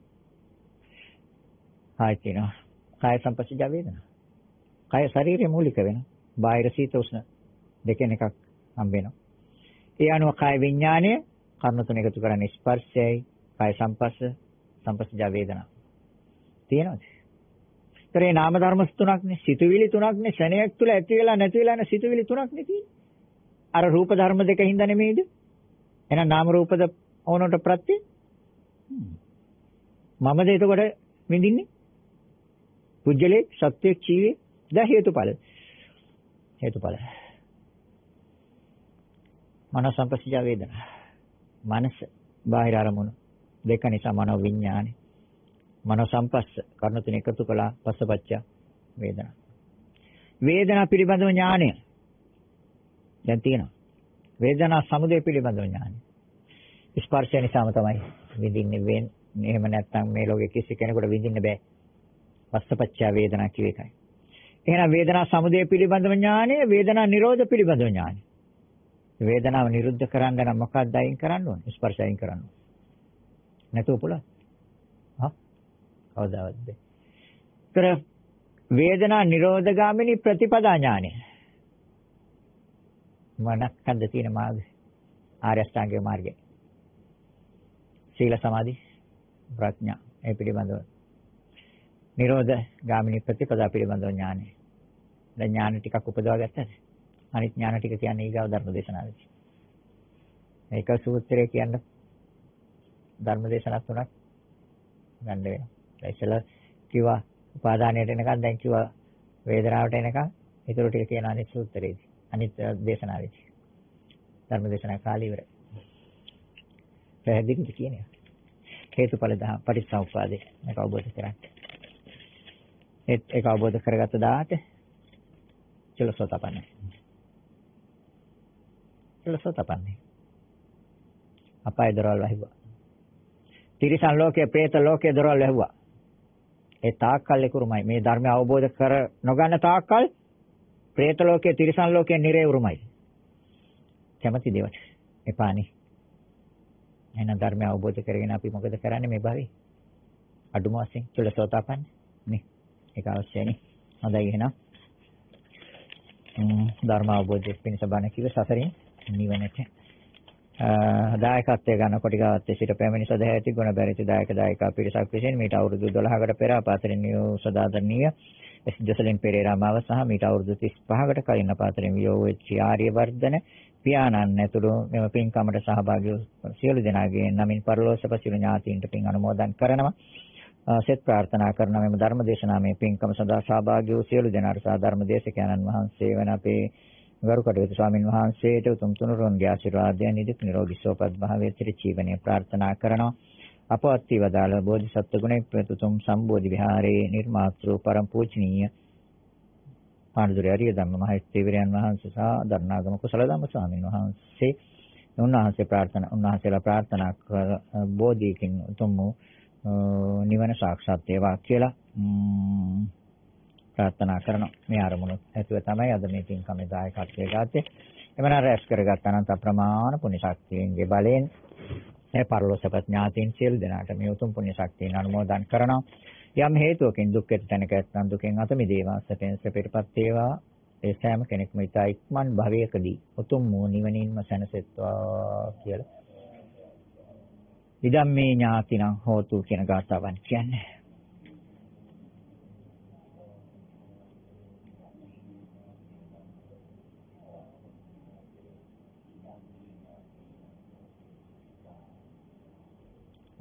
ආයි තියෙනවා. කාය සංපස්සජ වේදනා. කාය ශරීරයේ මූලික වෙන. බාහිර සීත උෂ්ණ දෙකෙන් එකක් හම්බ වෙනවා. ඒ අනුව කාය විඥානය කර්ණ තුන එකතු කරන්නේ ස්පර්ශයයි කාය සංපස්ස සංපස්සජ වේදනා. තියෙනවද? ඒතරේ නාම ධර්ම තුනක්නේ, සිතුවිලි තුනක්නේ, ශණයක් තුල ඇති වෙලා නැති වෙලා යන සිතුවිලි තුනක්නේ තියෙන්නේ. අර රූප ධර්ම දෙක හින්දා නෙමෙයිද? එහෙනම් නාම රූපද ඕනොට ප්‍රත්‍ය මමද එතකොට විඳින්නේ? පුජ්‍යලේ සත්‍ය චීවේ ද හේතුඵල. හේතුඵල. මනස සංපස්සජ වේදනා. මනස බාහිර අරමුණු දෙක නිසා මනෝ විඥානෙ. මනෝ සංපස්ස කර්ණ තුන එකතු කළා පස්සපච්ච වේදනා. වේදනා පිළිබඳව ඥානය දැන් තියෙනවා. වේදනා සමුදය පිළිබඳව ඥානය. ස්පර්ශය නිසාම තමයි විඳින්නේ වෙන්නේ. එහෙම නැත්නම් මේ ලෝකේ කිසි කෙනෙකුට විඳින්න බෑ. පස්සපච්ච වේදනා කිය එකයි. එහෙනම් වේදනා සමුදය පිළිබඳව ඥානය, වේදනා නිරෝධ පිළිබඳව ඥානය. වේදනාව නිරුද්ධ කරන්න නම් මොකක්ද අයින් කරන්න ඕනේ? ස්පර්ශය අයින් කරන්න ඕනේ. නැතුව පුළුවන්. හා? කවදාවත් බෑ. ඒතර වේදනා නිරෝධගාමිනී ප්‍රතිපදා ඥානය. මොනක්ද තියෙන මාර්ගය? ආර්ය අෂ්ටාංගික මාර්ගය. සීල සමාධි ප්‍රඥා ඒ පිළිබඳව. නිරෝධ ගාමිනී ප්‍රතිපදා පිළිබඳව ඥානය. දැන් ඥාන ටිකක් උපදවා ගත්තද? අනිත් ඥාන ටික කියන්නේ ඊගාව ධර්ම දේශනාවේදී. මේක සූත්‍රය කියන්නේ ධර්ම දේශනා තුනක් ගන්න වෙනවා. ඉතින් කිව්වා උපාදානයට එනකන් දැන් කිව්වා වේදනාවට එනකන් ඊටු ටික කියන අනිත් සූත්‍රයේදී. අනිත් දේශනාවේදී. ධර්ම දේශනා කාලය ඉවරයි. පැහැදිලිද කියන්නේ? හේතුඵල දහ පටිච්චසමුප්පාදේ මේක අවබෝධ කරගන්න. ඒත් ඒක අවබෝධ කරගත්ත දාට චලසෝතපන්නේ. චලසෝතපන්නේ. අපාය දරවල් වහිවා. තිරිසන් ලෝකයේ, പ്രേත ලෝකයේ දරවල් වහිවා. ඒ තාක්කල් එකුරුමයි. මේ ධර්මය අවබෝධ කර නොගන්න තාක්කල් പ്രേත ලෝකයේ, තිරිසන් ලෝකයේ නිරේවුරුමයි. කැමැති දේවට එපානේ. එහෙනම් ධර්මය අවබෝධ කරගෙන අපි මොකද කරන්නේ මේ භවයේ? අඩුම වශයෙන් චුල්ලසෝතාපන්න නේ. ඒක අවශ්‍යයි නේ. හොඳයි එහෙනම්. ධර්ම අවබෝධය පිණිස බණ කිව්ව සසරින් නිවනට. දායකත්වය ගන්න කොටිකාවත්තේ සිට පැමිණි සදහැති ගුණ බැරිති දායක දායකා පිරිසක් විසින් මීට අවුරුදු දොළහකට පෙර අපාතරින් නියෝ සදාදරණීය එස් ජොසලින් පෙරේරා මාව සහ මීට අවුරුදු තිස් පහකට කලින් අපාතරින් වියෝ වෙච්ච ආර්යවර්ධන පියාණන් ඇතුළු මෙම පින්කමට සහභාගී වූ සියලු දෙනාගේ නමින් පරලෝසප සියලු ඥාතීන්ට පින් අනුමෝදන් කරනවා. සෙත් ප්‍රාර්ථනා කරන මෙම ධර්ම දේශනාමය පින්කම සඳහා සහභාගී වූ සියලු දෙනාට සහ ධර්ම දේශකයන්න් වහන්සේ වෙන අපේ ගරු කටයුතු ස්වාමින් වහන්සේට උතුම් තුනුරුන්ගේ ආශිර්වාදය නිදුක් නිරෝගී සුවපත් භාවයේ චිර ජීවනයේ ප්‍රාර්ථනා කරනවා. අපවත් වේදාල බෝධිසත්ව ගුණේ ප්‍රතුම් සම්බෝධි විහාරයේ නිර්මාතෘ පරම පූජනීය පාණ්ඩුරේ ආර්ය ධම්ම මහේස්තිවරයන් වහන්සේ සහ දරණාගම කුසල ධම්ම ස්වාමීන් වහන්සේ උන්වහන්සේ ප්‍රාර්ථනා උන්වහන්සේලා ප්‍රාර්ථනා කර බෝධියකින් උතුම් නිවන සාක්ෂාත් වේවා කියලා ප්‍රාර්ථනා කරනවා. මේ අරමුණු ඇතුව තමයි අද මේ පින්කමේ දායකත්වයේ ගත්තේ. එමන රැස් කරගත් අනන්ත ප්‍රමාණ පුණ්‍ය ශක්තියන්ගේ බලයෙන් මේ පරලෝසප ඥාතීන් සියලු දෙනාට මේ උතුම් පුණ්‍ය ශක්තියන් අනුමෝදන් කරනවා. යම් හේතුවකින් දුක් වෙත තැනක ඇතනම් දුකෙන් අත මිදේවා, සැපෙන් සැපයටපත් වේවා. ඒ සෑම කෙනෙක්ම ඊට ඉක්මන් භවයකදී උතුම් වූ නිවනින්ම සැනසෙත්වා කියලා. ඉදම්මේ ඥාතිනම් හෝතු කියන ගාථාවන් කියන්නේ.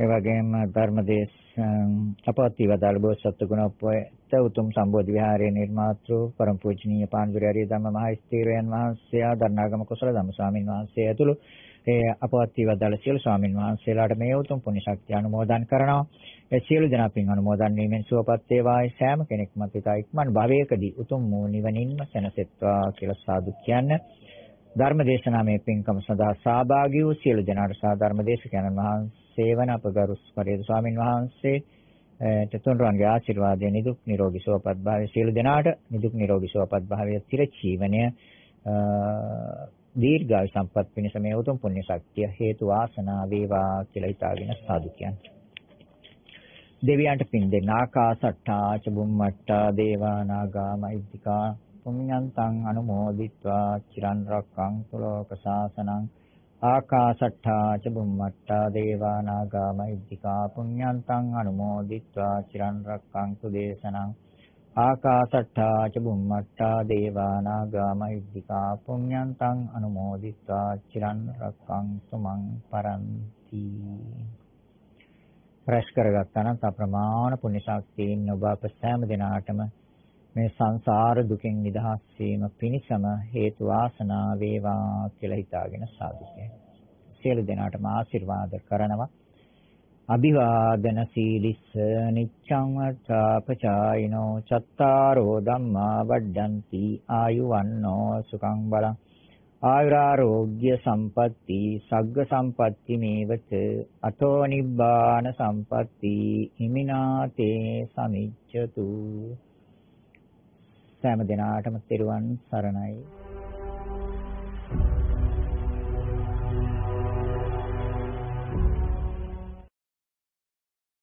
ඒ වගේම ධර්මදේශ අපවත්ී වදාළ බෝසත් ගුණෝපත උතුම් සම්බෝධි විහාරයේ නිර්මාතෘ පරම පූජනීය පාන්දුරේ ආර්ය ධම්ම මහා ස්ථීරයන් වහන්සේ ආදරණාගම කුසල ධම්ම ස්වාමින් වහන්සේ ඇතුළු ඒ අපවත්ී වදාළ සියලු ස්වාමින් වහන්සේලාට මේ උතුම් පුණ්‍ය ශක්තිය අනුමෝදන් කරනවා. ඒ සියලු දෙනා පින් අනුමෝදන් වීමෙන් සුවපත් වේවායි සෑම කෙනෙක්ම පිටා ඉක්මන් භවයකදී උතුම් වූ නිවනින්ම සැනසෙත්වා කියලා සාදු කියන්නේ. ධර්ම දේශනාවේ පින්කම සඳහා සහභාගී වූ සියලු දෙනාට සහ ධර්ම දේශකයන්න් වහන්සේ වන අපගරු පරිදු ස්වාමින් වහන්සේ තෙතුන්රන්ගේ ආශිර්වාදය නිදුක් නිරෝගී සුවපත් භාවය සියලු දෙනාට නිදුක් නිරෝගී සුවපත් භාවය චිරජීවනය දීර්ඝායු සම්පත් පිණිස මේ උතුම් පුණ්‍ය ශක්තිය හේතු වාසනා වේවා කියලා හිතාගෙන සාදු කියන්නේ. දෙවියන්ට පින් දෙන්න ආකාසට්ටා චුම්මට්ටා දේවා නාග මහිද්దికා පුඤ්ඤන්තං අනුමෝදිත්වා චිරන් රක්ඛන්තු ලෝක සාසනං ආකාසට්ටා චුම්මට්ටා දේවා නාග මහිද්దికා පුඤ්ඤන්තං අනුමෝදිත්වා චිරන් රක්ඛන්තු දේශනං ආකාසට්ටා චුම්මට්ටා දේවා නාග මහිද්దికා පුඤ්ඤන්තං අනුමෝදිත්වා චිරන් රක්ඛන්තු මං පරන්ති. ප්‍රශ් කරගත්තා නම් අප්‍රමාණ පුණ්‍ය ශක්තියින් ඔබ අප සෑම දිනාටම මේ සංසාර දුකෙන් නිදහස් වීම පිණිසම හේතු වාසනා වේවා කියලා හිතාගෙන සාදු කියනවා. සියලු දෙනාටම ආශිර්වාද කරනවා. අභිවාදන සීලිස්ස නිච්ඡං වත්තාපචායිනෝ චත්තාරෝ ධම්මා වඩ්ඩಂತಿ ආයුවන්නෝ සුඛං බලං ආයුරාෝග්‍ය සම්පatti සග්ග සම්පatti මේවත අතෝ නිබ්බාන සම්පatti හිමිනාතේ සමිච්ඡතු. සෑම දිනාටම තෙරුවන් සරණයි.